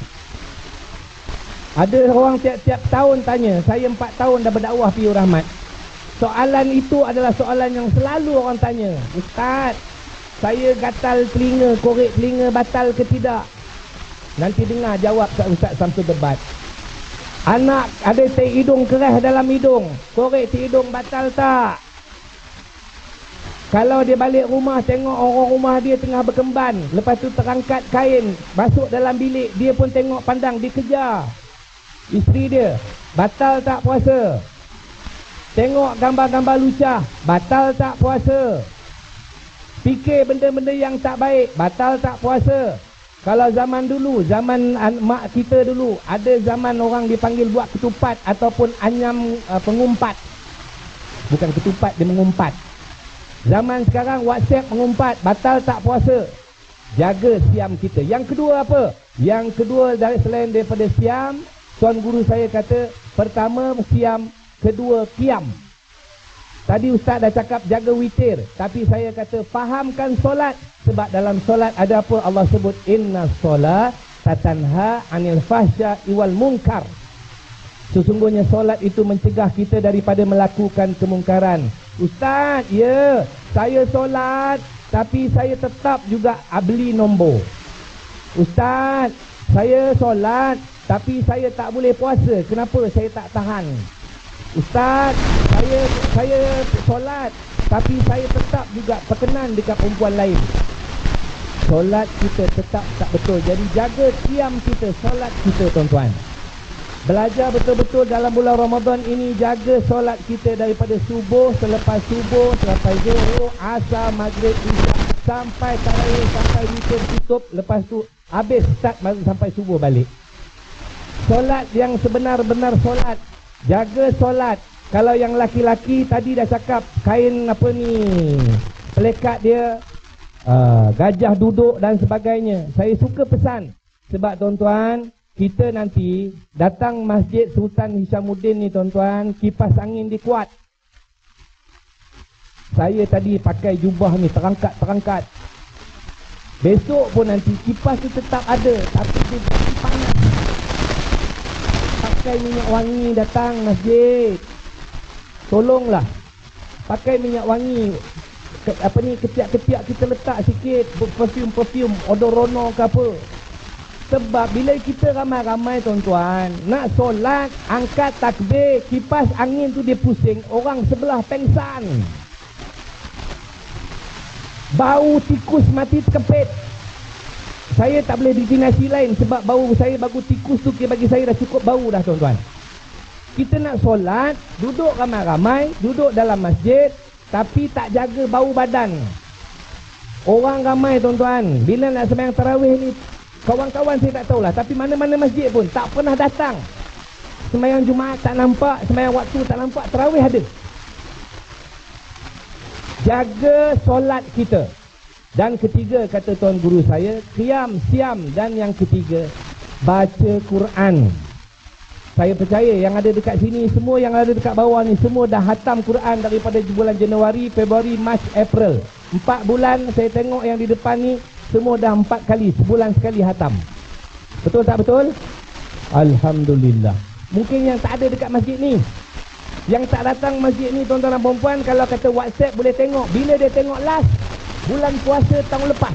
Speaker 3: Ada orang tiap-tiap tahun tanya. Saya 4 tahun dah berdakwah Piu Rahmat. Soalan itu adalah soalan yang selalu orang tanya. Ustaz, saya gatal telinga, korek telinga batal ke tidak? Nanti dengar jawab Ustaz Samsul debat. Anak ada tai hidung keras dalam hidung, korek tai hidung batal tak? Kalau dia balik rumah tengok orang rumah dia tengah berkemban, lepas tu terangkat kain masuk dalam bilik, dia pun tengok pandang, dia kejar isteri dia, batal tak puasa? Tengok gambar-gambar lucah, batal tak puasa? Fikir benda-benda yang tak baik, batal tak puasa? Kalau zaman dulu, zaman mak kita dulu, ada zaman orang dipanggil buat ketupat ataupun anyam pengumpat. Bukan ketupat, dia mengumpat. Zaman sekarang WhatsApp mengumpat, batal tak puasa? Jaga siam kita. Yang kedua apa? Yang kedua selain daripada siam, tuan guru saya kata, pertama siam, kedua qiyam. Tadi ustaz dah cakap jaga witir, tapi saya kata fahamkan solat. Sebab dalam solat ada apa? Allah sebut inna solat tatanha anil fahsya iwal munkar. Sesungguhnya solat itu mencegah kita daripada melakukan kemungkaran. Ustaz, ya, saya solat tapi saya tetap juga beli nombor. Ustaz, saya solat tapi saya tak boleh puasa. Kenapa? Saya tak tahan. Ustaz, saya solat tapi saya tetap juga berkenan dekat perempuan lain. Solat kita tetap tak betul. Jadi jaga qiyam kita, solat kita tuan-tuan. Belajar betul-betul dalam bulan Ramadan ini, jaga solat kita daripada subuh, selepas subuh, selepas zuhur, asar, maghrib, isyak, sampai tarawih, sampai witir tutup, lepas tu habis start sampai subuh balik. Solat yang sebenar-benar solat. Jaga solat. Kalau yang laki-laki tadi dah cakap kain apa ni, pelekat dia, gajah duduk dan sebagainya. Saya suka pesan sebab tuan-tuan, kita nanti datang Masjid Sultan Hishamuddin ni tuan-tuan, kipas angin dia kuat. Saya tadi pakai jubah ni terangkat. Besok pun nanti kipas tu tetap ada, tapi dia jadi panas. Pakai minyak wangi datang masjid. Tolonglah. Pakai minyak wangi. Ketiak-ketiak kita letak sikit, perfume, odorono ke apa. Sebab bila kita ramai-ramai tuan-tuan, nak solat, angkat takbir, kipas angin tu dia pusing, orang sebelah pengsan. Bau tikus mati terkepit. Saya tak boleh destinasi lain sebab bau saya, bau tikus tu bagi saya dah cukup bau dah tuan-tuan. Kita nak solat, duduk ramai-ramai, duduk dalam masjid, tapi tak jaga bau badan. Orang ramai tuan-tuan, bila nak sembahyang tarawih ni, kawan-kawan saya tak tahulah, tapi mana-mana masjid pun tak pernah datang. Sembahyang Jumaat tak nampak, sembahyang waktu tak nampak, tarawih ada. Jaga solat kita. Dan ketiga, kata tuan guru saya, qiyam, siam. Dan yang ketiga, baca Quran. Saya percaya yang ada dekat sini, semua yang ada dekat bawah ni, semua dah hatam Quran daripada bulan Januari, Februari, Mac, April. 4 bulan saya tengok yang di depan ni, semua dah 4 kali, sebulan sekali hatam. Betul tak betul? Alhamdulillah. Mungkin yang tak ada dekat masjid ni, yang tak datang masjid ni tuan-tuan dan perempuan, kalau kata WhatsApp boleh tengok. Bila dia tengok last? Bulan puasa tahun lepas.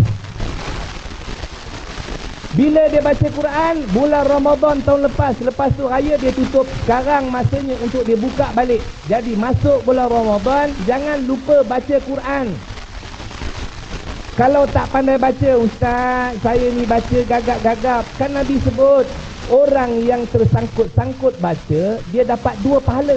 Speaker 3: Bila dia baca Quran? Bulan Ramadan tahun lepas. Lepas tu raya dia tutup. Sekarang masanya untuk dia buka balik. Jadi masuk bulan Ramadan, jangan lupa baca Quran. Kalau tak pandai baca, ustaz, saya ni baca gagap-gagap. Kan Nabi sebut, orang yang tersangkut-sangkut baca, dia dapat 2 pahala.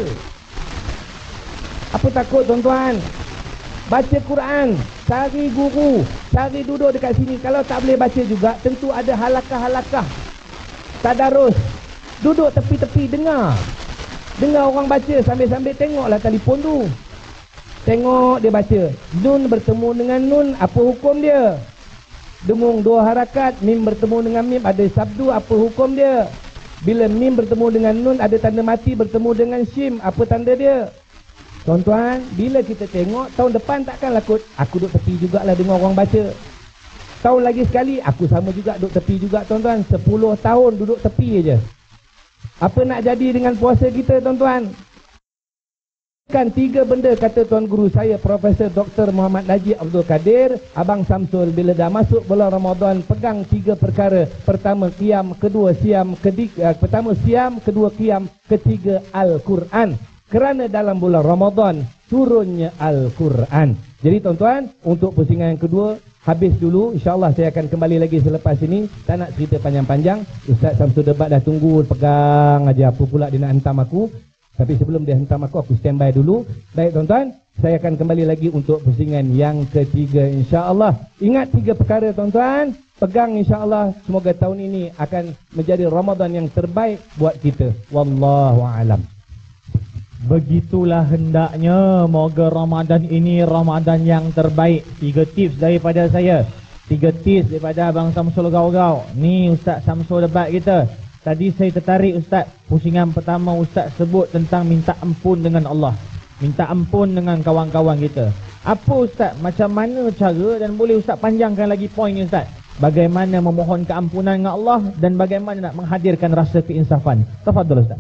Speaker 3: Apa takut tuan-tuan? Baca Quran, cari guru, cari duduk dekat sini. Kalau tak boleh baca juga, tentu ada halakah-halakah tadarus. Duduk tepi-tepi, dengar. Dengar orang baca, sambil-sambil tengoklah telefon tu. Tengok dia baca. Nun bertemu dengan nun, apa hukum dia? Dengung 2 harakat, mim bertemu dengan mim, ada sabdu, apa hukum dia? Bila mim bertemu dengan nun, ada tanda mati, bertemu dengan shim, apa tanda dia? Tuan-tuan, bila kita tengok, tahun depan takkan lakut, aku duduk tepi jugalah dengar orang baca. Tahun lagi sekali, aku sama juga duduk tepi juga tuan-tuan. 10 tahun duduk tepi aja. Apa nak jadi dengan puasa kita tuan-tuan? Kan 3 benda kata tuan guru saya, Profesor Dr. Muhammad Najib Abdul Kadir, Abang Samsul, bila dah masuk bulan Ramadan, pegang 3 perkara. Pertama qiyam, kedua siam, pertama siam, kedua qiyam, ketiga Al-Quran. kerana dalam bulan Ramadan turunnya Al-Quran. Jadi tuan-tuan, untuk pusingan yang kedua habis dulu, insyaAllah saya akan kembali lagi selepas ini. Tak nak cerita panjang-panjang. Ustaz Samsul Debat dah tunggu, pegang aja apa pula dia nak hentam aku. Tapi sebelum dia hentam aku standby dulu. Baik tuan-tuan, saya akan kembali lagi untuk pusingan yang ketiga insyaAllah. Ingat 3 perkara tuan-tuan, pegang insyaAllah. Semoga tahun ini akan menjadi Ramadan yang terbaik buat kita. Wallahu'alam.
Speaker 1: Begitulah hendaknya. Moga Ramadan ini Ramadan yang terbaik. 3 tips daripada saya. 3 tips daripada Abang Samsul Gau-Gau. Ni Ustaz Samsul Debat kita. Tadi saya tertarik Ustaz. Pusingan pertama Ustaz sebut tentang minta ampun dengan Allah. Minta ampun dengan kawan-kawan kita. Apa Ustaz? Macam mana cara? Dan boleh Ustaz panjangkan lagi poin ni Ustaz. Bagaimana memohon keampunan dengan Allah dan bagaimana nak menghadirkan rasa keinsafan. Tafadhal Ustaz.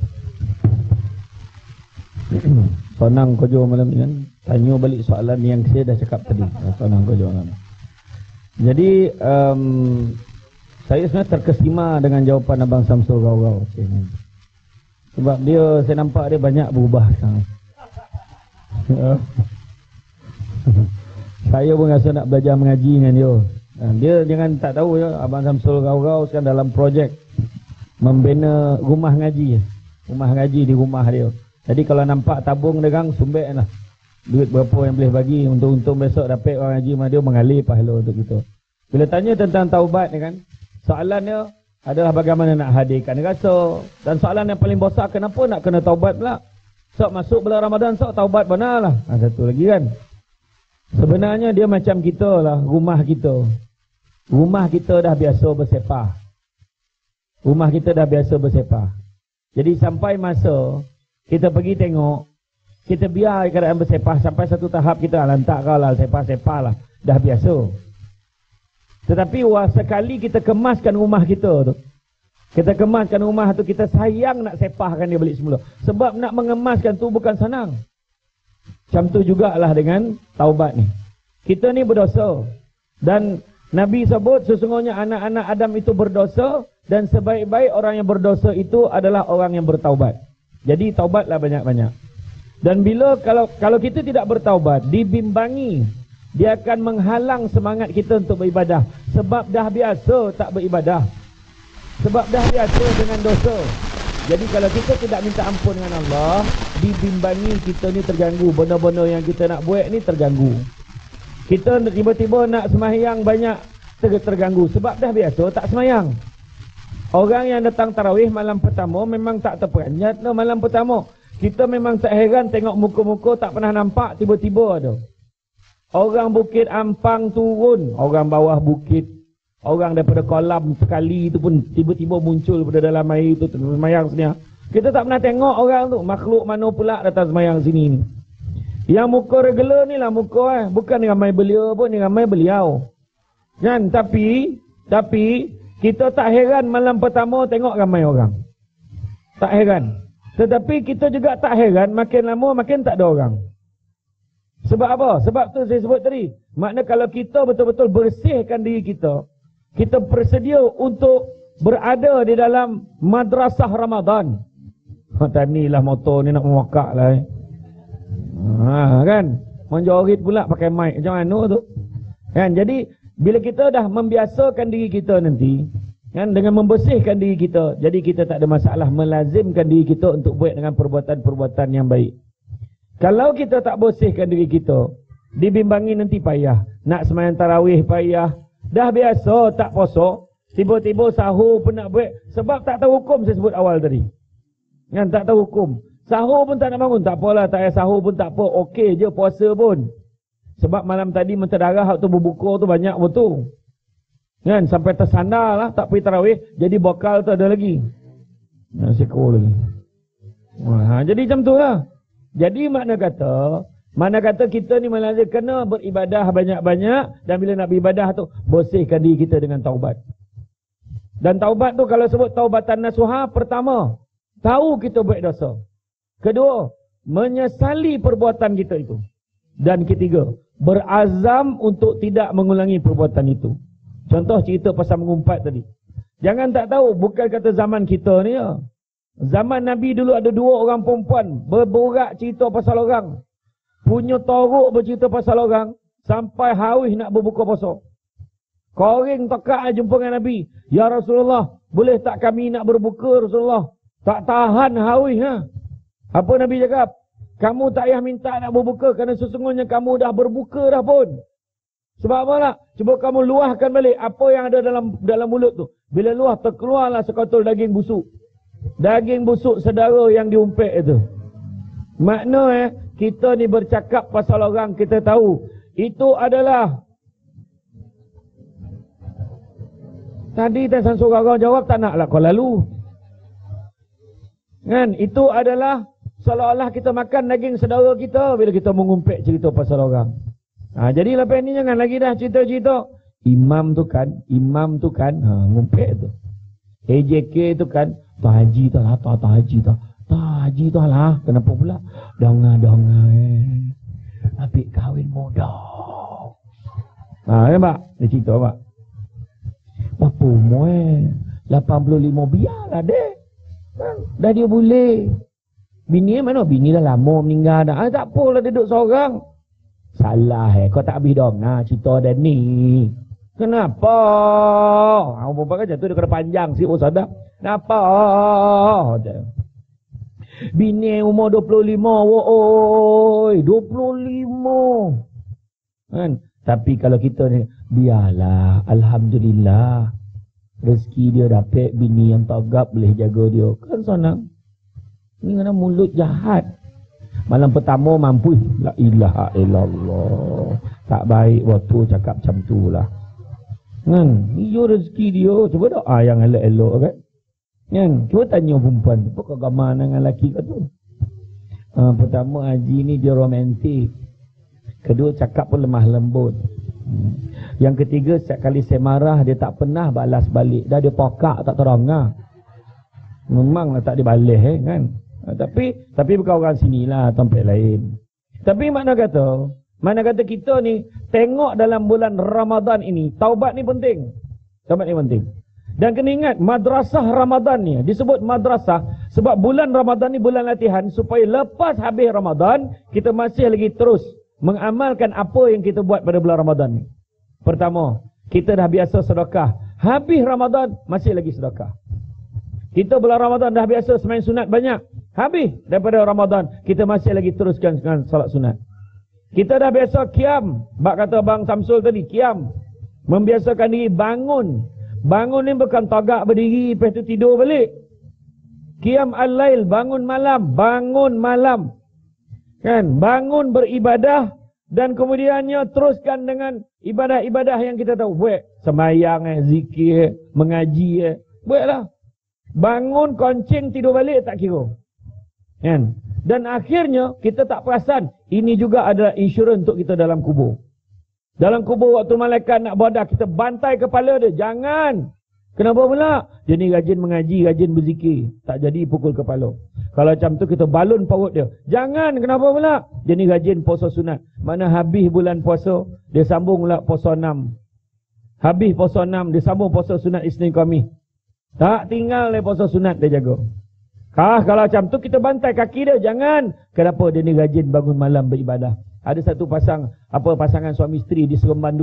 Speaker 4: Sonang kojo malam ni kan. Tanya balik soalan yang saya dah cakap tadi. Sonang kojo malam. Jadi saya sebenarnya terkesima dengan jawapan Abang Samsul Gau-Gau. Okay. Sebab dia, saya nampak dia banyak berubah sekarang. Saya pun rasa nak belajar mengaji dengan dia. Dia jangan tak tahu ya, Abang Samsul Gau-Gau sekarang dalam projek membina rumah ngaji. Rumah ngaji di rumah dia. Jadi kalau nampak tabung degang, sumbek lah. Duit berapa yang boleh bagi untuk besok dapat orang haji sama dia mengalir pahala untuk kita. Bila tanya tentang taubat ni kan, soalannya adalah bagaimana nak hadirkan rasa. Dan soalan yang paling besar, kenapa nak kena taubat pula? Sok masuk bulan Ramadan, sok taubat benar lah. Satu lagi kan. Sebenarnya dia macam kita lah, rumah kita. Rumah kita dah biasa bersepah. Rumah kita dah biasa bersepah. Jadi sampai masa kita pergi tengok, kita biar keadaan bersepah sampai satu tahap kita lantak kau lah, sepah-sepah lah. Dah biasa. Tetapi sekali kita kemaskan rumah kita tu, kita kemaskan rumah tu, kita sayang nak sepahkan dia balik semula. Sebab nak mengemaskan tu bukan senang. Macam tu jugalah dengan taubat ni. Kita ni berdosa. Dan Nabi sebut sesungguhnya anak-anak Adam itu berdosa. Dan sebaik-baik orang yang berdosa itu adalah orang yang bertaubat. Jadi taubatlah banyak-banyak. Dan bila kalau kita tidak bertaubat, dibimbangi, dia akan menghalang semangat kita untuk beribadah. Sebab dah biasa tak beribadah. Sebab dah biasa dengan dosa. Jadi kalau kita tidak minta ampun dengan Allah, dibimbangi kita ni terganggu. Benda-benda yang kita nak buat ni terganggu. Kita tiba-tiba nak sembahyang banyak terganggu. Sebab dah biasa tak sembahyang. Orang yang datang tarawih malam pertama memang tak terperanjat no, malam pertama. Kita memang tak heran tengok muka-muka tak pernah nampak tiba-tiba ada. Orang Bukit Ampang turun, orang bawah bukit, orang daripada kolam sekali itu pun tiba-tiba muncul pada dalam air itu semayang sini. Kita tak pernah tengok orang tu, makhluk mana pula datang semayang sini ni. Yang muka regular ni lah muka bukan ramai beliau pun, ni ramai beliau. Kan? Tapi kita tak heran malam pertama tengok ramai orang. Tak heran. Tetapi kita juga tak heran makin lama makin tak ada orang. Sebab apa? Sebab tu saya sebut tadi. Makna kalau kita betul-betul bersihkan diri kita, kita bersedia untuk berada di dalam madrasah Ramadan. Tanilah motor ni nak mewakak lah. Kan? Menjorit pula pakai mic. Macam mana tu? Kan? Jadi bila kita dah membiasakan diri kita nanti, kan, dengan membersihkan diri kita, jadi kita tak ada masalah melazimkan diri kita untuk buat dengan perbuatan-perbuatan yang baik. Kalau kita tak bersihkan diri kita, dibimbangi nanti payah. Nak sembahyang tarawih payah. Dah biasa tak puasa, tiba-tiba sahur pun nak buat. Sebab tak tahu hukum saya sebut awal tadi. Kan, tak tahu hukum. Sahur pun tak nak bangun, tak apalah, tak payah sahur pun tak apa. Okey je puasa pun. Sebab malam tadi menterdarah waktu berbuka tu banyak betul. Kan, sampai tersandar lah, tak pergi tarawih, jadi bakal tu ada lagi. Sikul lagi. Jadi macam tu lah. Jadi makna kata kita ni malah kena beribadah banyak-banyak. Dan bila nak beribadah tu, bersihkan diri kita dengan taubat. Dan taubat tu kalau sebut taubatan nasuha, pertama, tahu kita buat dosa. Kedua, menyesali perbuatan kita itu. Dan ketiga, berazam untuk tidak mengulangi perbuatan itu. Contoh cerita pasal mengumpat tadi. Jangan tak tahu, bukan kata zaman kita ni ya. Zaman Nabi dulu ada 2 orang perempuan berborak cerita pasal orang. Punya toruk bercerita pasal orang sampai haus nak berbuka puasa. Koreng tekak jumpa dengan Nabi. Ya Rasulullah, boleh tak kami nak berbuka Rasulullah? Tak tahan haus ha. Apa Nabi cakap? Kamu tak payah minta nak berbuka kerana sesungguhnya kamu dah berbuka dah pun. Sebab apa tak? Cuba kamu luahkan balik apa yang ada dalam mulut tu. Bila luah terkeluarlah sekotol daging busuk. Daging busuk saudara yang diumpet itu. Makna kita ni bercakap pasal orang kita tahu itu adalah tadi Tan seorang orang jawab tak naklah kau lalu. Kan? Itu adalah seolah-olah kita makan daging saudara kita bila kita mengumpet cerita pasal orang. Jadi lepas ni jangan lagi dah cerita-cerita. Imam tu kan, ngumpet tu. AJK tu kan, tak haji tu lah, tak haji tu. Tak haji tu lah, kenapa pula? Donga-donga Habis kahwin muda. Nampak? Dia cerita pak. Apa umur 85 biarlah dek. Dah dia boleh. Bini mana? Bini dah lama meninggal dah. Tak apalah duduk seorang. Salah kau tak habis dong. Cerita dah ni. Kenapa? Orang perempuan kan jatuh dia kena panjang si sadap. Kenapa? Bini umur 25. Oi, 25. Kan? Tapi kalau kita ni, biarlah. Alhamdulillah. Rezeki dia dapat bini yang tagap boleh jaga dia. Kan senang. Ni kena mulut jahat. Malam pertama mampu. La ilaha illallah. Tak baik waktu cakap macam tu lah. Kan? Dia rezeki dia. Cuba doa yang elok-elok kan. Kan? Cuba tanya perempuan. Apa keagamaan dengan lelaki kau tu? Pertama haji ni dia romantik. Kedua cakap pun lemah lembut. Yang ketiga setiap kali saya marah dia tak pernah balas balik. Dah dia pokak tak terang lah. Memanglah tak dibalas kan. Tapi bukan orang sinilah, tempat lain. Tapi mana kata kita ni tengok dalam bulan Ramadan ini, taubat ni penting. Taubat ni penting. Dan kena ingat madrasah Ramadan ni disebut madrasah sebab bulan Ramadan ni bulan latihan supaya lepas habis Ramadan kita masih lagi terus mengamalkan apa yang kita buat pada bulan Ramadan ni. Pertama, kita dah biasa sedekah. Habis Ramadan masih lagi sedekah. Kita bulan Ramadan dah biasa semain sunat banyak. Habis daripada Ramadan, kita masih lagi teruskan dengan salat sunat. Kita dah biasa qiyam. Bak kata Bang Samsul tadi, qiyam. Membiasakan diri bangun. Bangun ni bukan tagak berdiri, lepas tu tidur balik. Qiyam al-lail, bangun malam. Bangun malam. Kan? Bangun beribadah. Dan kemudiannya teruskan dengan ibadah-ibadah yang kita tahu. Buat sembahyang, zikir, mengaji. Buatlah. Bangun, koncing, tidur balik tak kira. Kan? Dan akhirnya kita tak perasan ini juga adalah insurans untuk kita dalam kubur. Dalam kubur waktu malaikat nak badah kita bantai kepala dia. Jangan. Kenapa pula? Dia ni rajin mengaji, rajin berzikir. Tak jadi pukul kepala. Kalau macam tu kita balun perut dia. Jangan. Kenapa pula? Dia ni rajin puasa sunat. Mana habis bulan puasa, dia sambung pula puasa 6. Habis puasa 6, dia sambung puasa sunat Isnin Khamis. Tak tinggal dia puasa sunat dia jaga. Kalau macam tu kita bantai kaki dia. Jangan. Kenapa? Dia ni rajin bangun malam beribadah. Ada satu pasangan suami isteri di Seremban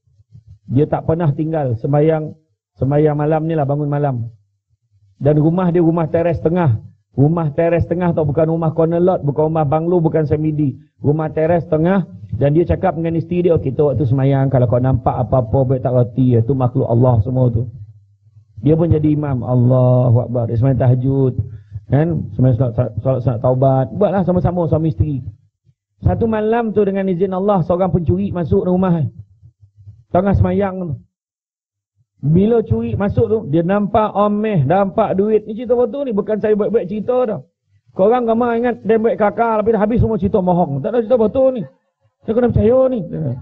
Speaker 4: 2. Dia tak pernah tinggal sembahyang malam ni lah, bangun malam. Dan rumah dia rumah teres tengah. Rumah teres tengah tau, bukan rumah corner lot, bukan rumah banglo, bukan semidi. Rumah teres tengah. Dan dia cakap dengan isteri dia, kita waktu sembahyang kalau kau nampak apa-apa baik tak reti, itu makhluk Allah semua tu. Dia pun jadi imam. Allahu Akbar. Dia sembahyang tahajud. Kan? Sembahyang solat taubat. Buatlah sama-sama suami isteri. Satu malam tu dengan izin Allah, seorang pencuri masuk rumah. Tengah sembahyang tu. Bila curi masuk tu, dia nampak omeh, nampak duit. Ni cerita betul ni, bukan saya buat-buat cerita dah. Korang ramai ingat dia buat kakak, tapi dah habis semua cerita mohong. Tak ada cerita betul ni. Saya kena percaya ni.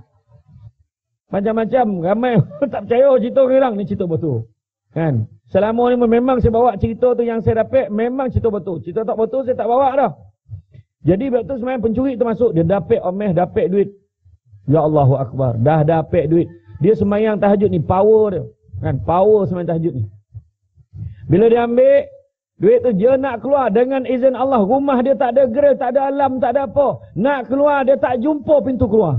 Speaker 4: Macam-macam, ramai tak percaya cerita orang ni cerita betul. Kan? Selama ni memang saya bawa cerita tu yang saya dapat, memang cerita betul. Cerita tak betul saya tak bawa dah. Jadi waktu sembahyang pencuri tu masuk, dia dapat omeh, dapat duit. Ya Allahu Akbar, dah dapat duit. Dia sembahyang tahajud ni, power dia. Kan? Power sembahyang tahajud ni. Bila dia ambil, Duit tu dia nak keluar dengan izin Allah. Rumah dia tak ada grill, tak ada alam, tak ada apa. Nak keluar, dia tak jumpa pintu keluar.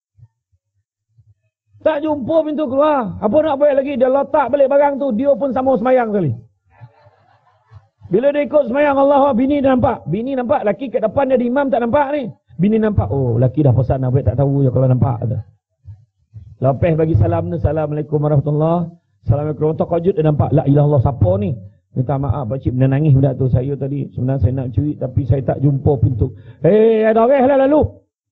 Speaker 4: Tak jumpa pintu keluar. Apa nak buat lagi? Dia letak balik barang tu, dia pun sama semayang sekali. Bila dia ikut semayang Allah, bini dia nampak. Bini nampak, laki kat depan dia di imam tak nampak ni. Bini nampak, oh laki dah pesan nak buat, tak tahu je kalau nampak tu. Lepas bagi salam ni, Assalamualaikum warahmatullahi wabarakatuh. Assalamualaikum, terkejut dia nampak, la ilah Allah, siapa ni? Minta maaf pakcik, benda nangis benda tu. Saya tadi sebenarnya saya nak curi tapi saya tak jumpa pintu. Ada orang lah lalu.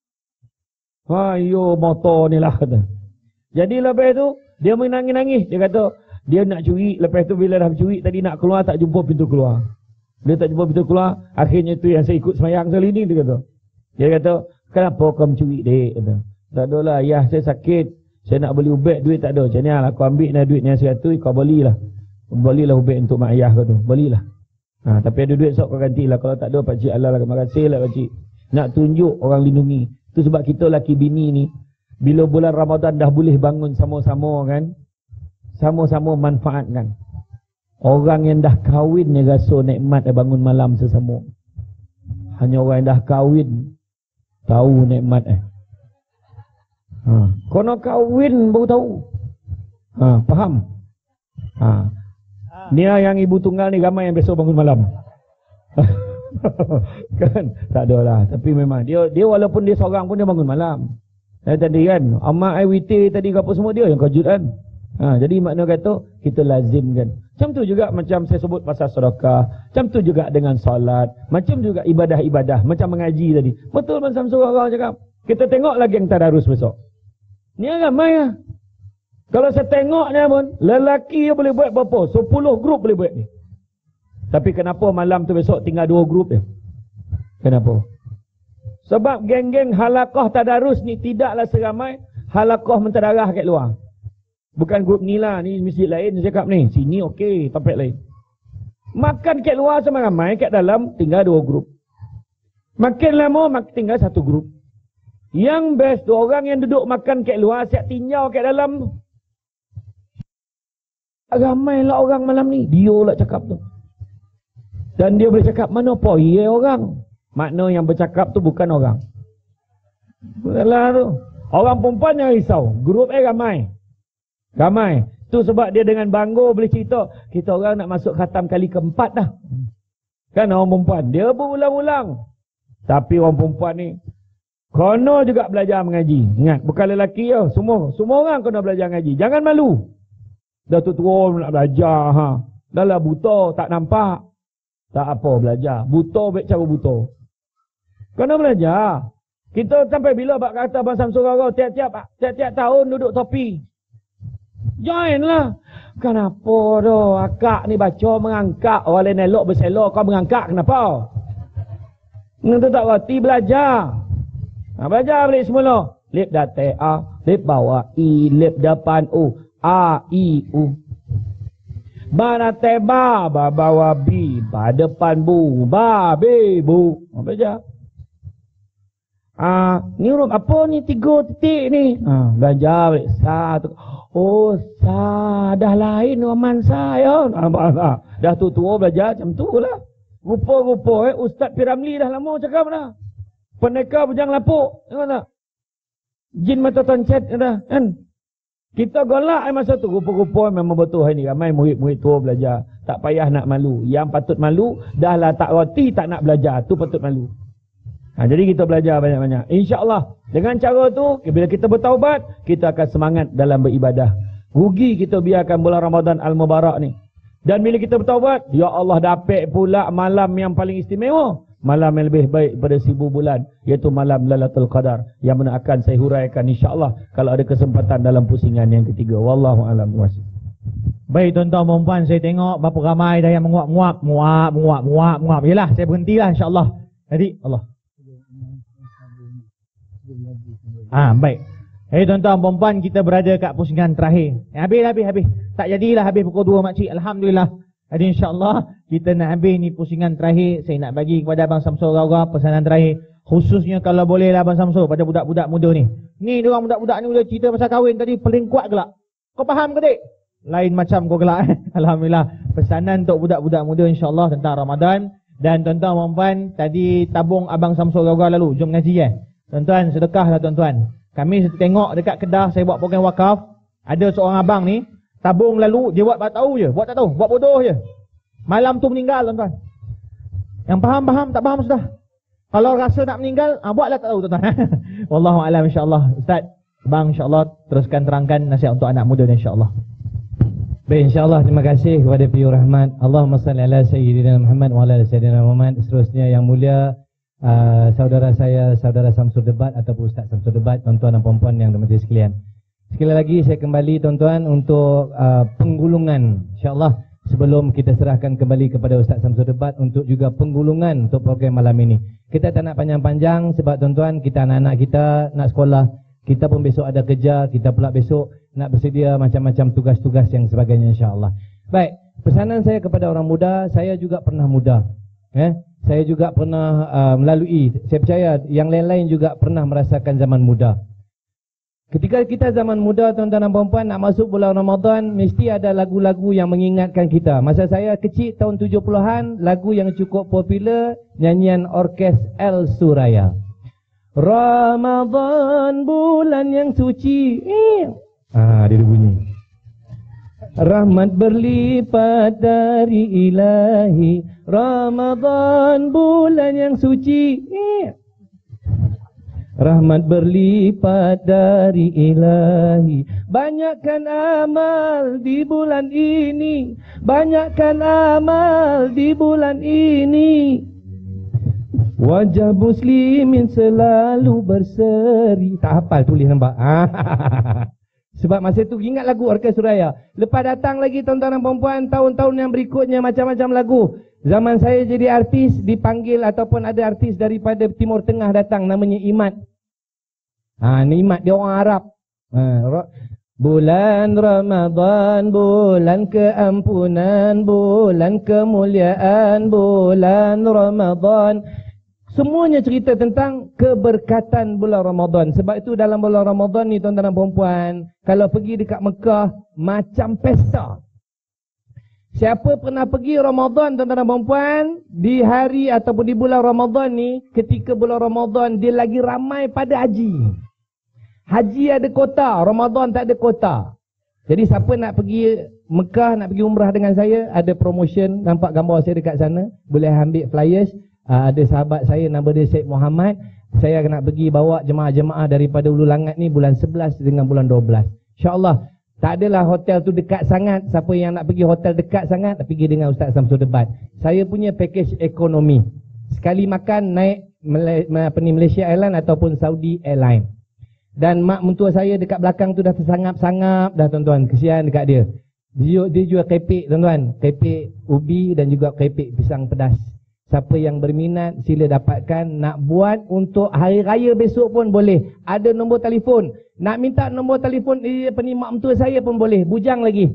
Speaker 4: Ayo motor ni lah kata. Jadi lepas tu dia menangis-nangis. Dia kata dia nak curi. Lepas tu bila dah curi tadi nak keluar tak jumpa pintu keluar. Dia tak jumpa pintu keluar. Akhirnya tu yang saya ikut semayang kali ni dia kata. Dia kata kenapa kau mencuri dek? Kata. Tak ada lah ayah saya sakit. Saya nak beli ubat duit tak ada. Macam ni lah aku ambil lah duit ni 100 kau belilah. Belilah ubat untuk mak ayah kau tu. Belilah. Tapi ada duit sok kau gantilah. Kalau tak ada pakcik Allah lah. Terima kasih lah pakcik. Nak tunjuk orang lindungi. Itu sebab kita laki bini ni. Bila bulan Ramadan dah boleh bangun sama-sama kan. Sama-sama manfaatkan. Orang yang dah kahwin ni rasa nikmat bangun malam sesama. Hanya orang yang dah kahwin tahu nikmat Kono kahwin baru tahu. Faham? Ni yang ibu tunggal ni ramai yang besok bangun malam. Kan? Tak ada lah. Tapi memang dia walaupun dia seorang pun dia bangun malam. Tadi kan amak ai witir tadi apa semua dia yang kejut kan. Jadi makna kata kita lazimkan. Macam tu juga macam saya sebut pasal sedekah. Macam tu juga dengan solat. Macam juga ibadah-ibadah. Macam mengaji tadi. Betul Abang Samsul orang cakap. Kita tengok lagi yang tadarus besok. Ni ramai lah. Kalau saya tengok ni pun, lelaki boleh buat berapa? 10 grup boleh buat ni. Tapi kenapa malam tu besok tinggal 2 grup je? Kenapa? Sebab geng-geng halaqah tadarus ni tidaklah seramai halaqah mentadarah kat luar. Bukan grup ni lah, ni masjid lain cakap ni. Sini okey, tempat lain. Makan kat luar sama ramai, kat dalam tinggal 2 grup. Makin lama tinggal 1 grup. Yang best tu orang yang duduk makan kat luar, siap tinjau kat dalam tu. Ramailah orang malam ni. Dia lah cakap tu. Dan dia boleh cakap mana poin orang. Makna yang bercakap tu bukan orang. Belah tu. Orang perempuan yang risau. Grup ramai. Ramai. Tu sebab dia dengan bangga boleh cerita. Kita orang nak masuk khatam kali keempat dah. Kan orang perempuan. Dia berulang-ulang. Tapi orang perempuan ni. Kena juga belajar mengaji. Ingat. Bukan lelaki ya. Semua orang kena belajar mengaji. Jangan malu. Dah tua nak belajar. Dah lah buta, tak nampak. Tak apa belajar. Buta baik cara buta. Kena belajar. Kita sampai bila bak kata Abang Samsul Rara tiap-tiap tahun duduk topi. Join lah. Kenapa dah akak ni baca mengangkat. Orang lain elok berselok kau mengangkat. Kenapa? Nanti tak reti belajar. Belajar balik semula. Lip datai A. Lip bawah I. Lip depan U. A, I, U. Ba datai ba. Ba bawah B. Ba depan Bu. Ba, B, Bu. Belajar. Ni huruf apa ni 3 titik ni? Belajar balik. Sa. Oh, sa. Dah lain Waman saya. Dah tua belajar macam tu lah. Rupa-rupa Ustaz Piramli dah lama cakap dah. Pendekar bujang lapuk. Tengok tak? Jin mata toncet dah. Kan? Kita golak masa tu. Rupa-rupa memang betul hari ni. Ramai murid-murid tua belajar. Tak payah nak malu. Yang patut malu, dah lah tak roti tak nak belajar. Tu patut malu. Jadi kita belajar banyak-banyak. InsyaAllah. Dengan cara tu, bila kita bertaubat, kita akan semangat dalam beribadah. Rugi kita biarkan bulan Ramadan Al-Mubarak ni. Dan bila kita bertaubat, ya Allah dapat pula malam yang paling istimewa. Malam yang lebih baik pada 1000 bulan. Iaitu malam Lailatul Qadar. Yang mana akan saya huraikan insyaAllah. Kalau ada kesempatan dalam pusingan yang ketiga. Wallahu'alam.
Speaker 1: Baik tuan-tuan dan puan, saya tengok berapa ramai dah yang menguap. Yelah, saya berhentilah insyaAllah. Jadi, Allah. Baik. Tuan-tuan dan puan, kita berada kat pusingan terakhir. Habis. Tak jadilah habis pukul 2 makcik. Alhamdulillah. Jadi insyaAllah kita nak habis ni pusingan terakhir. Saya nak bagi kepada Abang Samsul Rara pesanan terakhir. Khususnya kalau boleh lah Abang Samsul pada budak-budak muda ni. Ni diorang budak-budak ni udah cerita pasal kahwin tadi paling kuat gelak. Kau faham ke dik? Lain macam kau gelak. Alhamdulillah. pesanan untuk budak-budak muda insya-Allah tentang Ramadan. Dan tuan-tuan dan puan, tadi tabung Abang Samsul Gau-Gau lalu jom ngaji Tuan-tuan sedekahlah tuan-tuan. Kami tengok dekat Kedah saya buat program wakaf, ada seorang abang ni tabung lalu dia buat tak tahu je, buat tak tahu, buat bodoh je. Malam tu meninggal tuan-tuan. Yang faham tak faham sudah. Kalau rasa nak meninggal, buatlah tak tahu tuan-tuan. Wallahu a'lam insya-Allah. Ustaz, bang insya-Allah teruskan terangkan nasihat untuk anak muda insya-Allah.
Speaker 3: Baik, insya-Allah terima kasih kepada Piur Rahmat. Allahumma salli ala sayyidina Muhammad wa ala sayyidina Muhammad. Seterusnya yang mulia saudara saya, saudara Samsul Debat ataupun Ustaz Samsul Debat, tuan-tuan dan puan-puan yang dirahmati sekalian. Sekali lagi saya kembali tuan-tuan untuk penggulungan insya-Allah. Sebelum kita serahkan kembali kepada Ustaz Samsul Debat untuk juga penggulungan untuk program malam ini. Kita tak nak panjang-panjang sebab tuan-tuan, kita anak-anak kita nak sekolah, kita pun besok ada kerja, kita pula besok nak bersedia macam-macam tugas-tugas yang sebagainya insya-Allah. Baik, pesanan saya kepada orang muda, saya juga pernah muda. Saya juga pernah melalui, saya percaya yang lain-lain juga pernah merasakan zaman muda. Ketika kita zaman muda tuan-tuan dan puan-puan nak masuk bulan Ramadan, mesti ada lagu-lagu yang mengingatkan kita. Masa saya kecil tahun 70-an, lagu yang cukup popular, nyanyian orkes El Suraya. Ramadan bulan yang suci. Dia bunyi. Rahmat berlipat dari ilahi. Ramadan bulan yang suci. Rahmat berlipat dari ilahi. Banyakkan amal di bulan ini. Banyakkan amal di bulan ini. Wajah muslimin selalu berseri. Tak hafal tulis nampak. Sebab masa tu ingat lagu Orkes Suraya. Lepas datang lagi tuan-tuan dan puan-puan, tahun-tahun yang berikutnya macam-macam lagu. Zaman saya jadi artis, dipanggil ataupun ada artis daripada Timur Tengah datang, namanya Imat. Ni Imat, dia orang Arab. Bulan Ramadan, bulan keampunan, bulan kemuliaan, bulan Ramadan. Semuanya cerita tentang keberkatan bulan Ramadan. Sebab itu dalam bulan Ramadan ni tuan-tuan dan puan-puan, kalau pergi dekat Mekah, macam pesta. Siapa pernah pergi Ramadan tuan-tuan dan puan-puan, di hari ataupun di bulan Ramadan ni, ketika bulan Ramadan dia lagi ramai pada haji. Haji ada kota, Ramadan tak ada kota. Jadi siapa nak pergi Mekah, nak pergi umrah dengan saya, ada promotion, nampak gambar saya dekat sana, boleh ambil flyers. Ada sahabat saya nama dia Syed Muhammad. Saya nak pergi bawa jemaah-jemaah daripada Ulu Langat ni bulan 11 dengan bulan 12. InsyaAllah. Tak adalah hotel tu dekat sangat. Siapa yang nak pergi hotel dekat sangat, pergi dengan Ustaz Samsul Debat. Saya punya package ekonomi. Sekali makan naik Malaysia Airline ataupun Saudi Airline. Dan mak mentua saya dekat belakang tu dah tersangap-sangap dah tuan-tuan. Kesian dekat dia. Dia jual kepek tuan-tuan. Kepek ubi dan juga kepek pisang pedas. Siapa yang berminat sila dapatkan. Nak buat untuk hari raya besok pun boleh. Ada nombor telefon. Nak minta nombor telefon mak mentua saya pun boleh. Bujang lagi.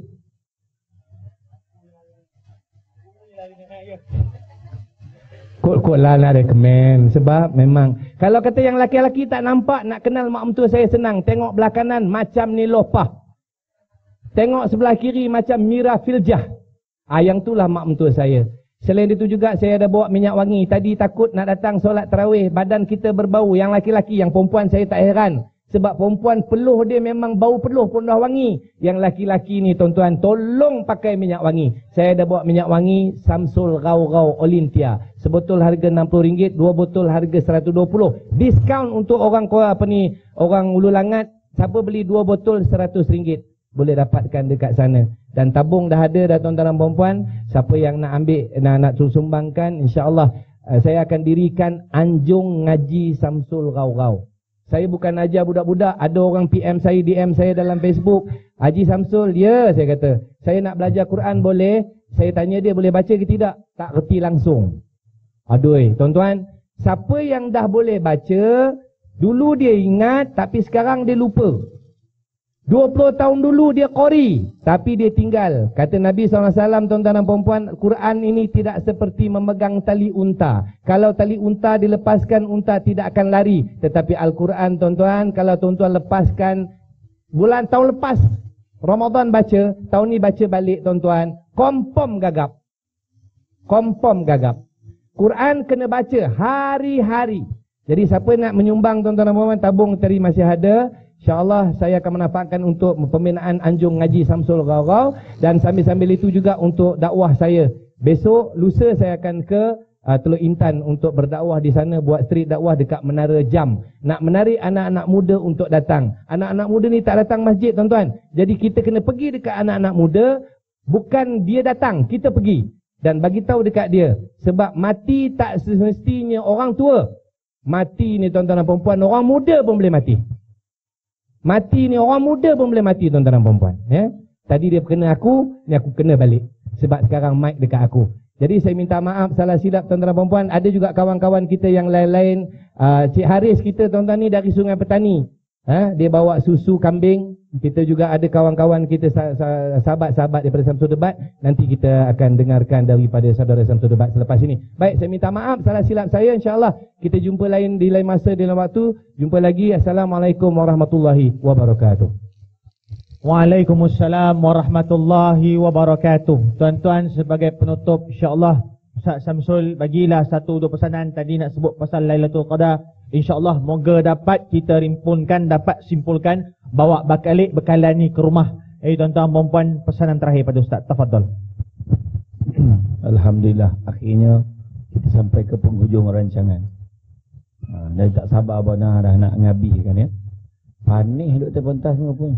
Speaker 3: Kod-kod lah nak recommend. Sebab memang kalau kata yang laki-laki tak nampak, nak kenal mak mentua saya senang. Tengok belah kanan macam Nilofah. Tengok sebelah kiri macam Mira Filjah. Yang itulah mak mentua saya. Selain itu juga saya ada bawa minyak wangi. Tadi takut nak datang solat tarawih, badan kita berbau. Yang laki-laki, yang perempuan saya tak heran. Sebab perempuan peluh dia memang bau peluh pun dah wangi. Yang laki-laki ni tuan-tuan, tolong pakai minyak wangi. Saya ada bawa minyak wangi Samsul Gau-Gau Olympia. Sebotol harga RM60, 2 botol harga RM120. Diskaun untuk orang orang Ulu Langat. Siapa beli 2 botol RM100. Boleh dapatkan dekat sana. Dan tabung dah ada dah tuan-tuan dan puan-puan. Siapa yang nak ambil, nak sumbangkan, insya-Allah saya akan dirikan Anjung Ngaji Samsul Gau-Gau. Saya bukan ajar budak-budak. Ada orang PM saya, DM saya dalam Facebook, Haji Samsul, ya, saya kata, saya nak belajar Quran boleh? Saya tanya dia boleh baca ke tidak? Tak reti langsung. Aduh, tuan-tuan, siapa yang dah boleh baca, dulu dia ingat tapi sekarang dia lupa. 20 tahun dulu dia qori, tapi dia tinggal. Kata Nabi SAW, tuan-tuan dan perempuan, Quran ini tidak seperti memegang tali unta. Kalau tali unta dilepaskan, unta tidak akan lari. Tetapi Al-Quran tuan-tuan, kalau tuan-tuan lepaskan, tahun lepas, Ramadan baca, tahun ni baca balik tuan-tuan, confirm gagap. Confirm gagap. Quran kena baca hari-hari. Jadi siapa nak menyumbang tuan-tuan dan puan-puan, tabung tadi masih ada. InsyaAllah saya akan manfaatkan untuk pembinaan anjung ngaji Samsul Ghaugau, dan sambil-sambil itu juga untuk dakwah saya. Besok, lusa saya akan ke Teluk Intan untuk berdakwah di sana, buat street dakwah dekat Menara Jam. Nak menarik anak-anak muda untuk datang. Anak-anak muda ni tak datang masjid tuan-tuan. Jadi kita kena pergi dekat anak-anak muda, bukan dia datang, kita pergi. Dan bagi tahu dekat dia, sebab mati tak semestinya orang tua. Mati ni tuan-tuan dan perempuan, orang muda pun boleh mati. Mati ni orang muda pun boleh mati tuan-tuan dan perempuan. Ya? Tadi dia kena aku, ni aku kena balik. Sebab sekarang mic dekat aku. Jadi saya minta maaf salah silap tuan-tuan dan perempuan. Ada juga kawan-kawan kita yang lain-lain. Cik Haris kita tuan-tuan ni dari Sungai Petani. Dia bawa susu kambing. Kita juga ada kawan-kawan kita, sahabat-sahabat daripada Samsul Debat. Nanti kita akan dengarkan daripada saudara Samsul Debat selepas ini. Baik, saya minta maaf salah silap saya. InsyaAllah kita jumpa lain di lain masa, di lain waktu. Jumpa lagi. Assalamualaikum warahmatullahi wabarakatuh.
Speaker 1: Waalaikumsalam warahmatullahi wabarakatuh. Tuan-tuan, sebagai penutup, insyaAllah Ustaz Samsul bagilah satu dua pesanan. Tadi nak sebut pasal Lailatul Qadar. InsyaAllah moga dapat kita rimpunkan, dapat simpulkan, bawa bekalan ni ke rumah. Tuan-tuan perempuan, pesanan terakhir pada Ustaz, tafadhal.
Speaker 4: Alhamdulillah, akhirnya kita sampai ke penghujung rancangan. Dah tak sabar benar dah nak ngabi kan ya. Panih duduk atas pentas ni apa.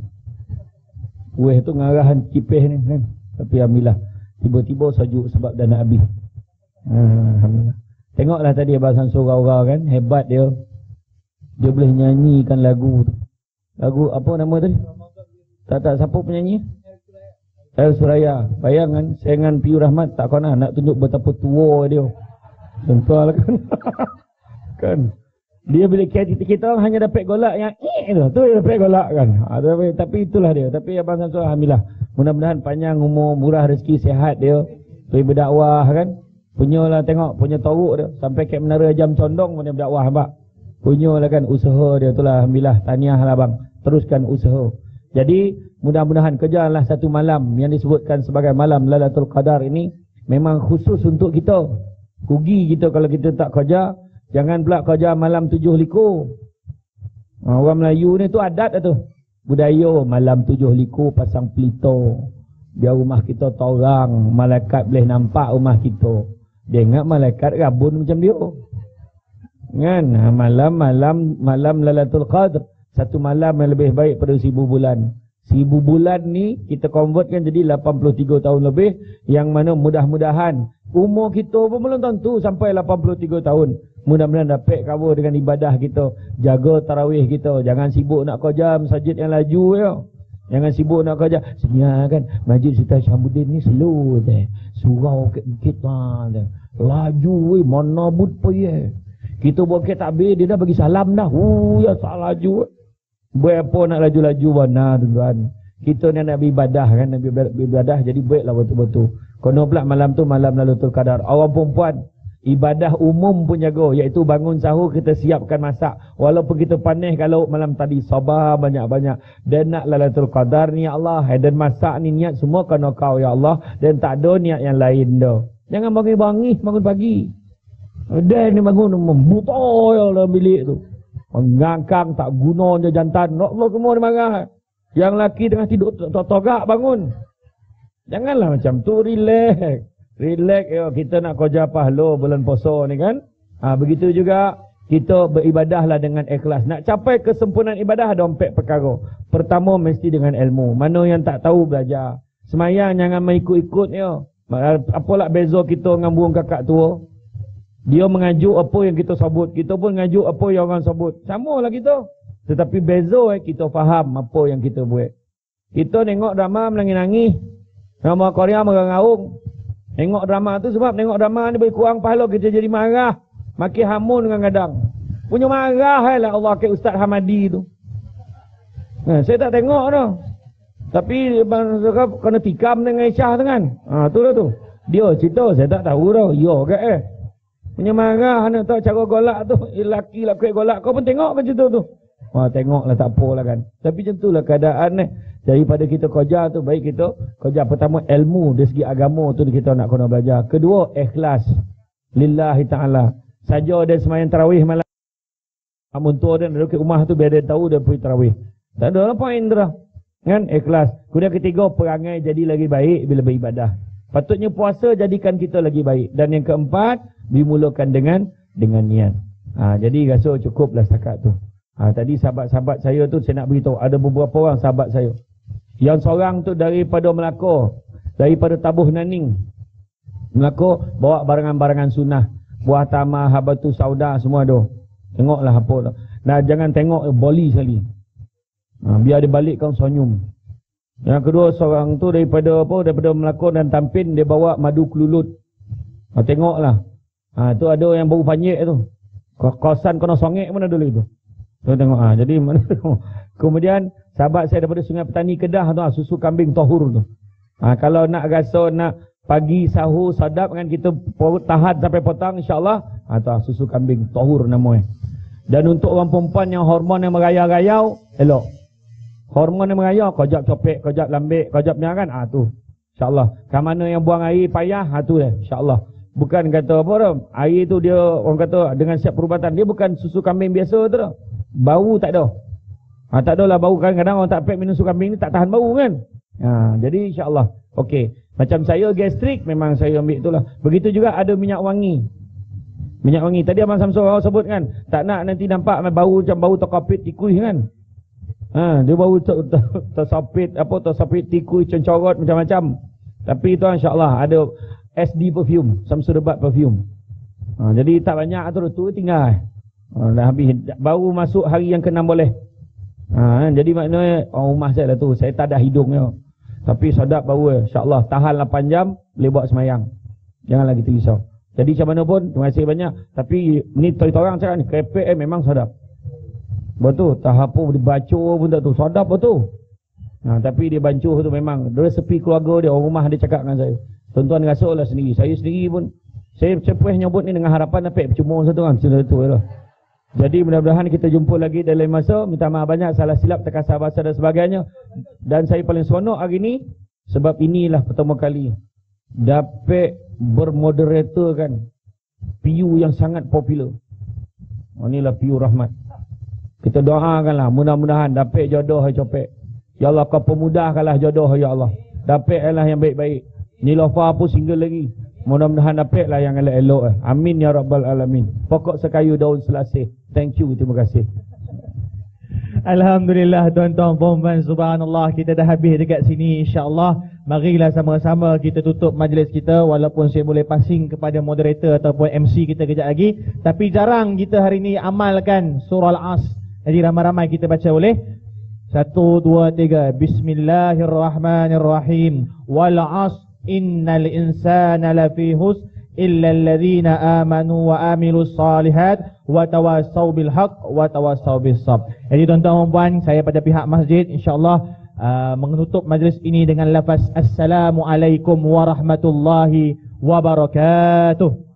Speaker 4: Kuih tu ngarahan kipih ni kan. Tapi alhamdulillah, tiba-tiba sajuk sebab dah nak habis. Alhamdulillah. Tengoklah tadi Abang Samsul Ghaugau kan, hebat dia. Dia boleh nyanyikan lagu. Lagu apa nama tadi? Tak, siapa penyanyi? El Suraya. Bayangan sayangan Piu Rahmat tak kena nak tunjuk betapa tua dia. Contohlah kan. Kan. Dia bila kita orang hanya dapat golak yang tu dia dapat golak kan. Tapi itulah dia. Tapi Abang Samsul alhamdulillah, mudah-mudahan panjang umur, murah rezeki, sihat dia. Pergi berdakwah kan. Punyalah tengok, punya toruk dia sampai ke Menara Jam Condong pun dia berdakwah nampak. Punyalah kan usaha dia itulah, alhamdulillah, tahniahlah bang. Teruskan usaha. Jadi mudah-mudahan kejarlah satu malam yang disebutkan sebagai malam Lailatul Qadar ini memang khusus untuk kita. Rugi kita kalau kita tak kerja. Jangan pula kerja malam 7 likur. Orang Melayu ni tu adat tu. Budaya malam 7 likur pasang pelita. Biar rumah kita torang, malaikat boleh nampak rumah kita. Dia ingat malaikat rabun macam dia. Kan? Malam Lailatul Qadar. Satu malam yang lebih baik pada 1000 bulan. 1000 bulan ni kita convertkan jadi 83 tahun lebih. Yang mana mudah-mudahan umur kita pun belum tentu sampai 83 tahun. Mudah-mudahan dapat cover dengan ibadah kita. Jaga tarawih kita. Jangan sibuk nak kerja masjid yang laju ya. Jangan sibuk nak kerja. Sebenarnya kan Masjid Sultan Syahbuddin ni slow je. Surau sikit je. Laju weh. Mana but pun ya. Kita buat takbir dia dah bagi salam dah. Ya salah laju. Buat apa nak laju-laju mana tuan-tuan. Kita ni nak beribadah kan. Nak beribadah jadi baiklah betul-betul. Kono pula malam tu malam Lailatul Qadar. Orang perempuan ibadah umum pun jaga, iaitu bangun sahur kita siapkan masak. Walaupun kita panih kalau malam tadi sabar banyak-banyak. Dan nak Lailatul Qadar ni ya Allah. Dan masak ni niat semua kerana kau ya Allah. Dan tak ada niat yang lain dah. Jangan bangun pagi. Dan ni bangun membuta dalam bilik tu. Mengangkang tak guna je jantan. Allah semua dia marah. Yang laki tengah tidur togak bangun. Janganlah macam tu, relax. Relax ya, kita nak kerja pahala bulan puasa ni kan. Begitu juga kita beribadahlah dengan ikhlas. Nak capai kesempurnaan ibadah ada 4 perkara. Pertama mesti dengan ilmu. Mana yang tak tahu belajar. Semayang jangan mengikut-ikut ya. Apalah beza kita dengan burung kakak tua. Dia mengajuk apa yang kita sebut. Kita pun mengajuk apa yang orang sebut. Samalah kita. Tetapi beza kita faham apa yang kita buat. Kita tengok drama menangis-nangis. Drama Korea mengaung. Tengok drama tu sebab tengok drama ni lebih kurang pahala kita jadi marah. Makin hamun dengan kadang. Punya marah lah Allah ke Ustaz Hamadi tu. Saya tak tengok tu. Tapi kena tikam dengan Aisyah tu kan. Tu lah tu. Dia cerita saya tak tahu tau. Ya ke punya marah nak tahu cara golak tu. Laki-laki golak kau pun tengok kan cerita tu. Tengoklah tak apalah kan. Tapi macam itulah keadaan ni. Daripada kita kerja tu, baik kita kerja pertama ilmu dari segi agama tu kita nak kena belajar. Kedua, ikhlas lillahi ta'ala. Saja dan sembahyang tarawih malam. Amun tua dan duduk rumah tu biar dia tahu dia pergi tarawih. Tak ada poin tu dah. Kan? Ikhlas. Kemudian ketiga, perangai jadi lagi baik bila beribadah. Patutnya puasa jadikan kita lagi baik. Dan yang keempat, dimulakan dengan niat. Jadi rasa cukuplah setakat tu. Tadi sahabat-sahabat saya tu saya nak beritahu. Ada beberapa orang sahabat saya. Yang seorang tu daripada Melaka. Daripada Tabuh Naning. Melaka bawa barangan-barangan sunnah. Buah tamar, habatus sauda semua tu. Tengoklah apa tu. Nah, jangan tengok boli sekali. Biar dia balik kau senyum. Yang kedua seorang tu daripada Melaka dan Tampin, dia bawa madu kelulut. Tengoklah. Tu ada yang bau panyek tu. Kawasan kena songek mana dulu itu. So tengok jadi mana kemudian sahabat saya daripada Sungai Petani Kedah tu susu kambing tahur tu. Kalau nak rasa nak pagi sahur sadap kan kita tahan sampai petang insya-Allah. Susu kambing tahur namanya. Dan untuk orang perempuan yang hormon yang merayau-rayau, elok. Hormon yang merayau, kejap copek, kejap lambik, kejap ni kan, tu. InsyaAllah. Kan mana yang buang air payah, tu dia. InsyaAllah. Bukan kata apa dah. Air tu dia, orang kata dengan siap perubatan. Dia bukan susu kambing biasa tu dah. Bau tak ada. Tak ada lah bau. Kadang-kadang orang tak pek minum susu kambing ni tak tahan bau kan. Jadi insyaAllah. Okey. Macam saya gastrik, memang saya ambil itulah. Begitu juga ada minyak wangi. Minyak wangi. Tadi Abang Samsul awak sebut kan. Tak nak nanti nampak bau macam bau terkapit tikui kan. Dia bau tersapit tikui, cencorot macam-macam. Tapi itu insyaAllah ada SD perfume, Samsul Debat perfume. Jadi tak banyak tu tinggal. Dah habis. Baru masuk hari yang ke-6 boleh. Jadi maknanya rumah saya lah tu. Saya tak ada hidungnya. Tapi sedap bau insyaAllah. Tahan 8 jam boleh buat semayang. Janganlah kita risau. Jadi macam mana pun, terima kasih banyak. Tapi ni orang cakap ni, krepek memang sedap. Betul, tak apa dibaca pun tak tu. Sedap betul. Tapi dia bancuh tu memang resepi keluarga dia, orang rumah dia cakap dengan saya. Tuan-tuan rasalah sendiri. Saya sendiri pun, saya cepet nyebut ni dengan harapan dapat percuma satu kan. Sudah tu lah. Jadi mudah-mudahan kita jumpa lagi dalam masa. Minta maaf banyak, salah silap, terkasar bahasa dan sebagainya. Dan saya paling seronok hari ni, sebab inilah pertama kali dapat bermoderator kan PU yang sangat popular. Inilah PU Rahmat. Kita doakanlah mudah-mudahan dapat jodoh hai copek. Ya Allah kau pemudahkanlah jodoh ya Allah. Dapatlah yang baik-baik. Nilofa pun single lagi. Mudah-mudahan dapatlah yang elok-elok. Amin ya rabbal alamin. Pokok sekayu daun selasih. Thank you, terima kasih.
Speaker 1: Alhamdulillah tuan-tuan puan-puan, subhanallah, kita dah habis dekat sini insya-Allah. Marilah sama-sama kita tutup majlis kita, walaupun saya boleh passing kepada moderator ataupun MC kita kejap lagi, tapi jarang kita hari ni amalkan surah Al-As. Jadi ramai-ramai kita baca boleh. 1 2 3. Bismillahirrahmanirrahim. Wal 'as innal insana lafi husn illa alladhina amanu wa amilus salihat wa tawassaw bil haqq wa tawassaw bis sabr. Jadi tuan-tuan dan puan, saya pada pihak masjid insya-Allah menutup majlis ini dengan lafaz Assalamualaikum warahmatullahi wabarakatuh.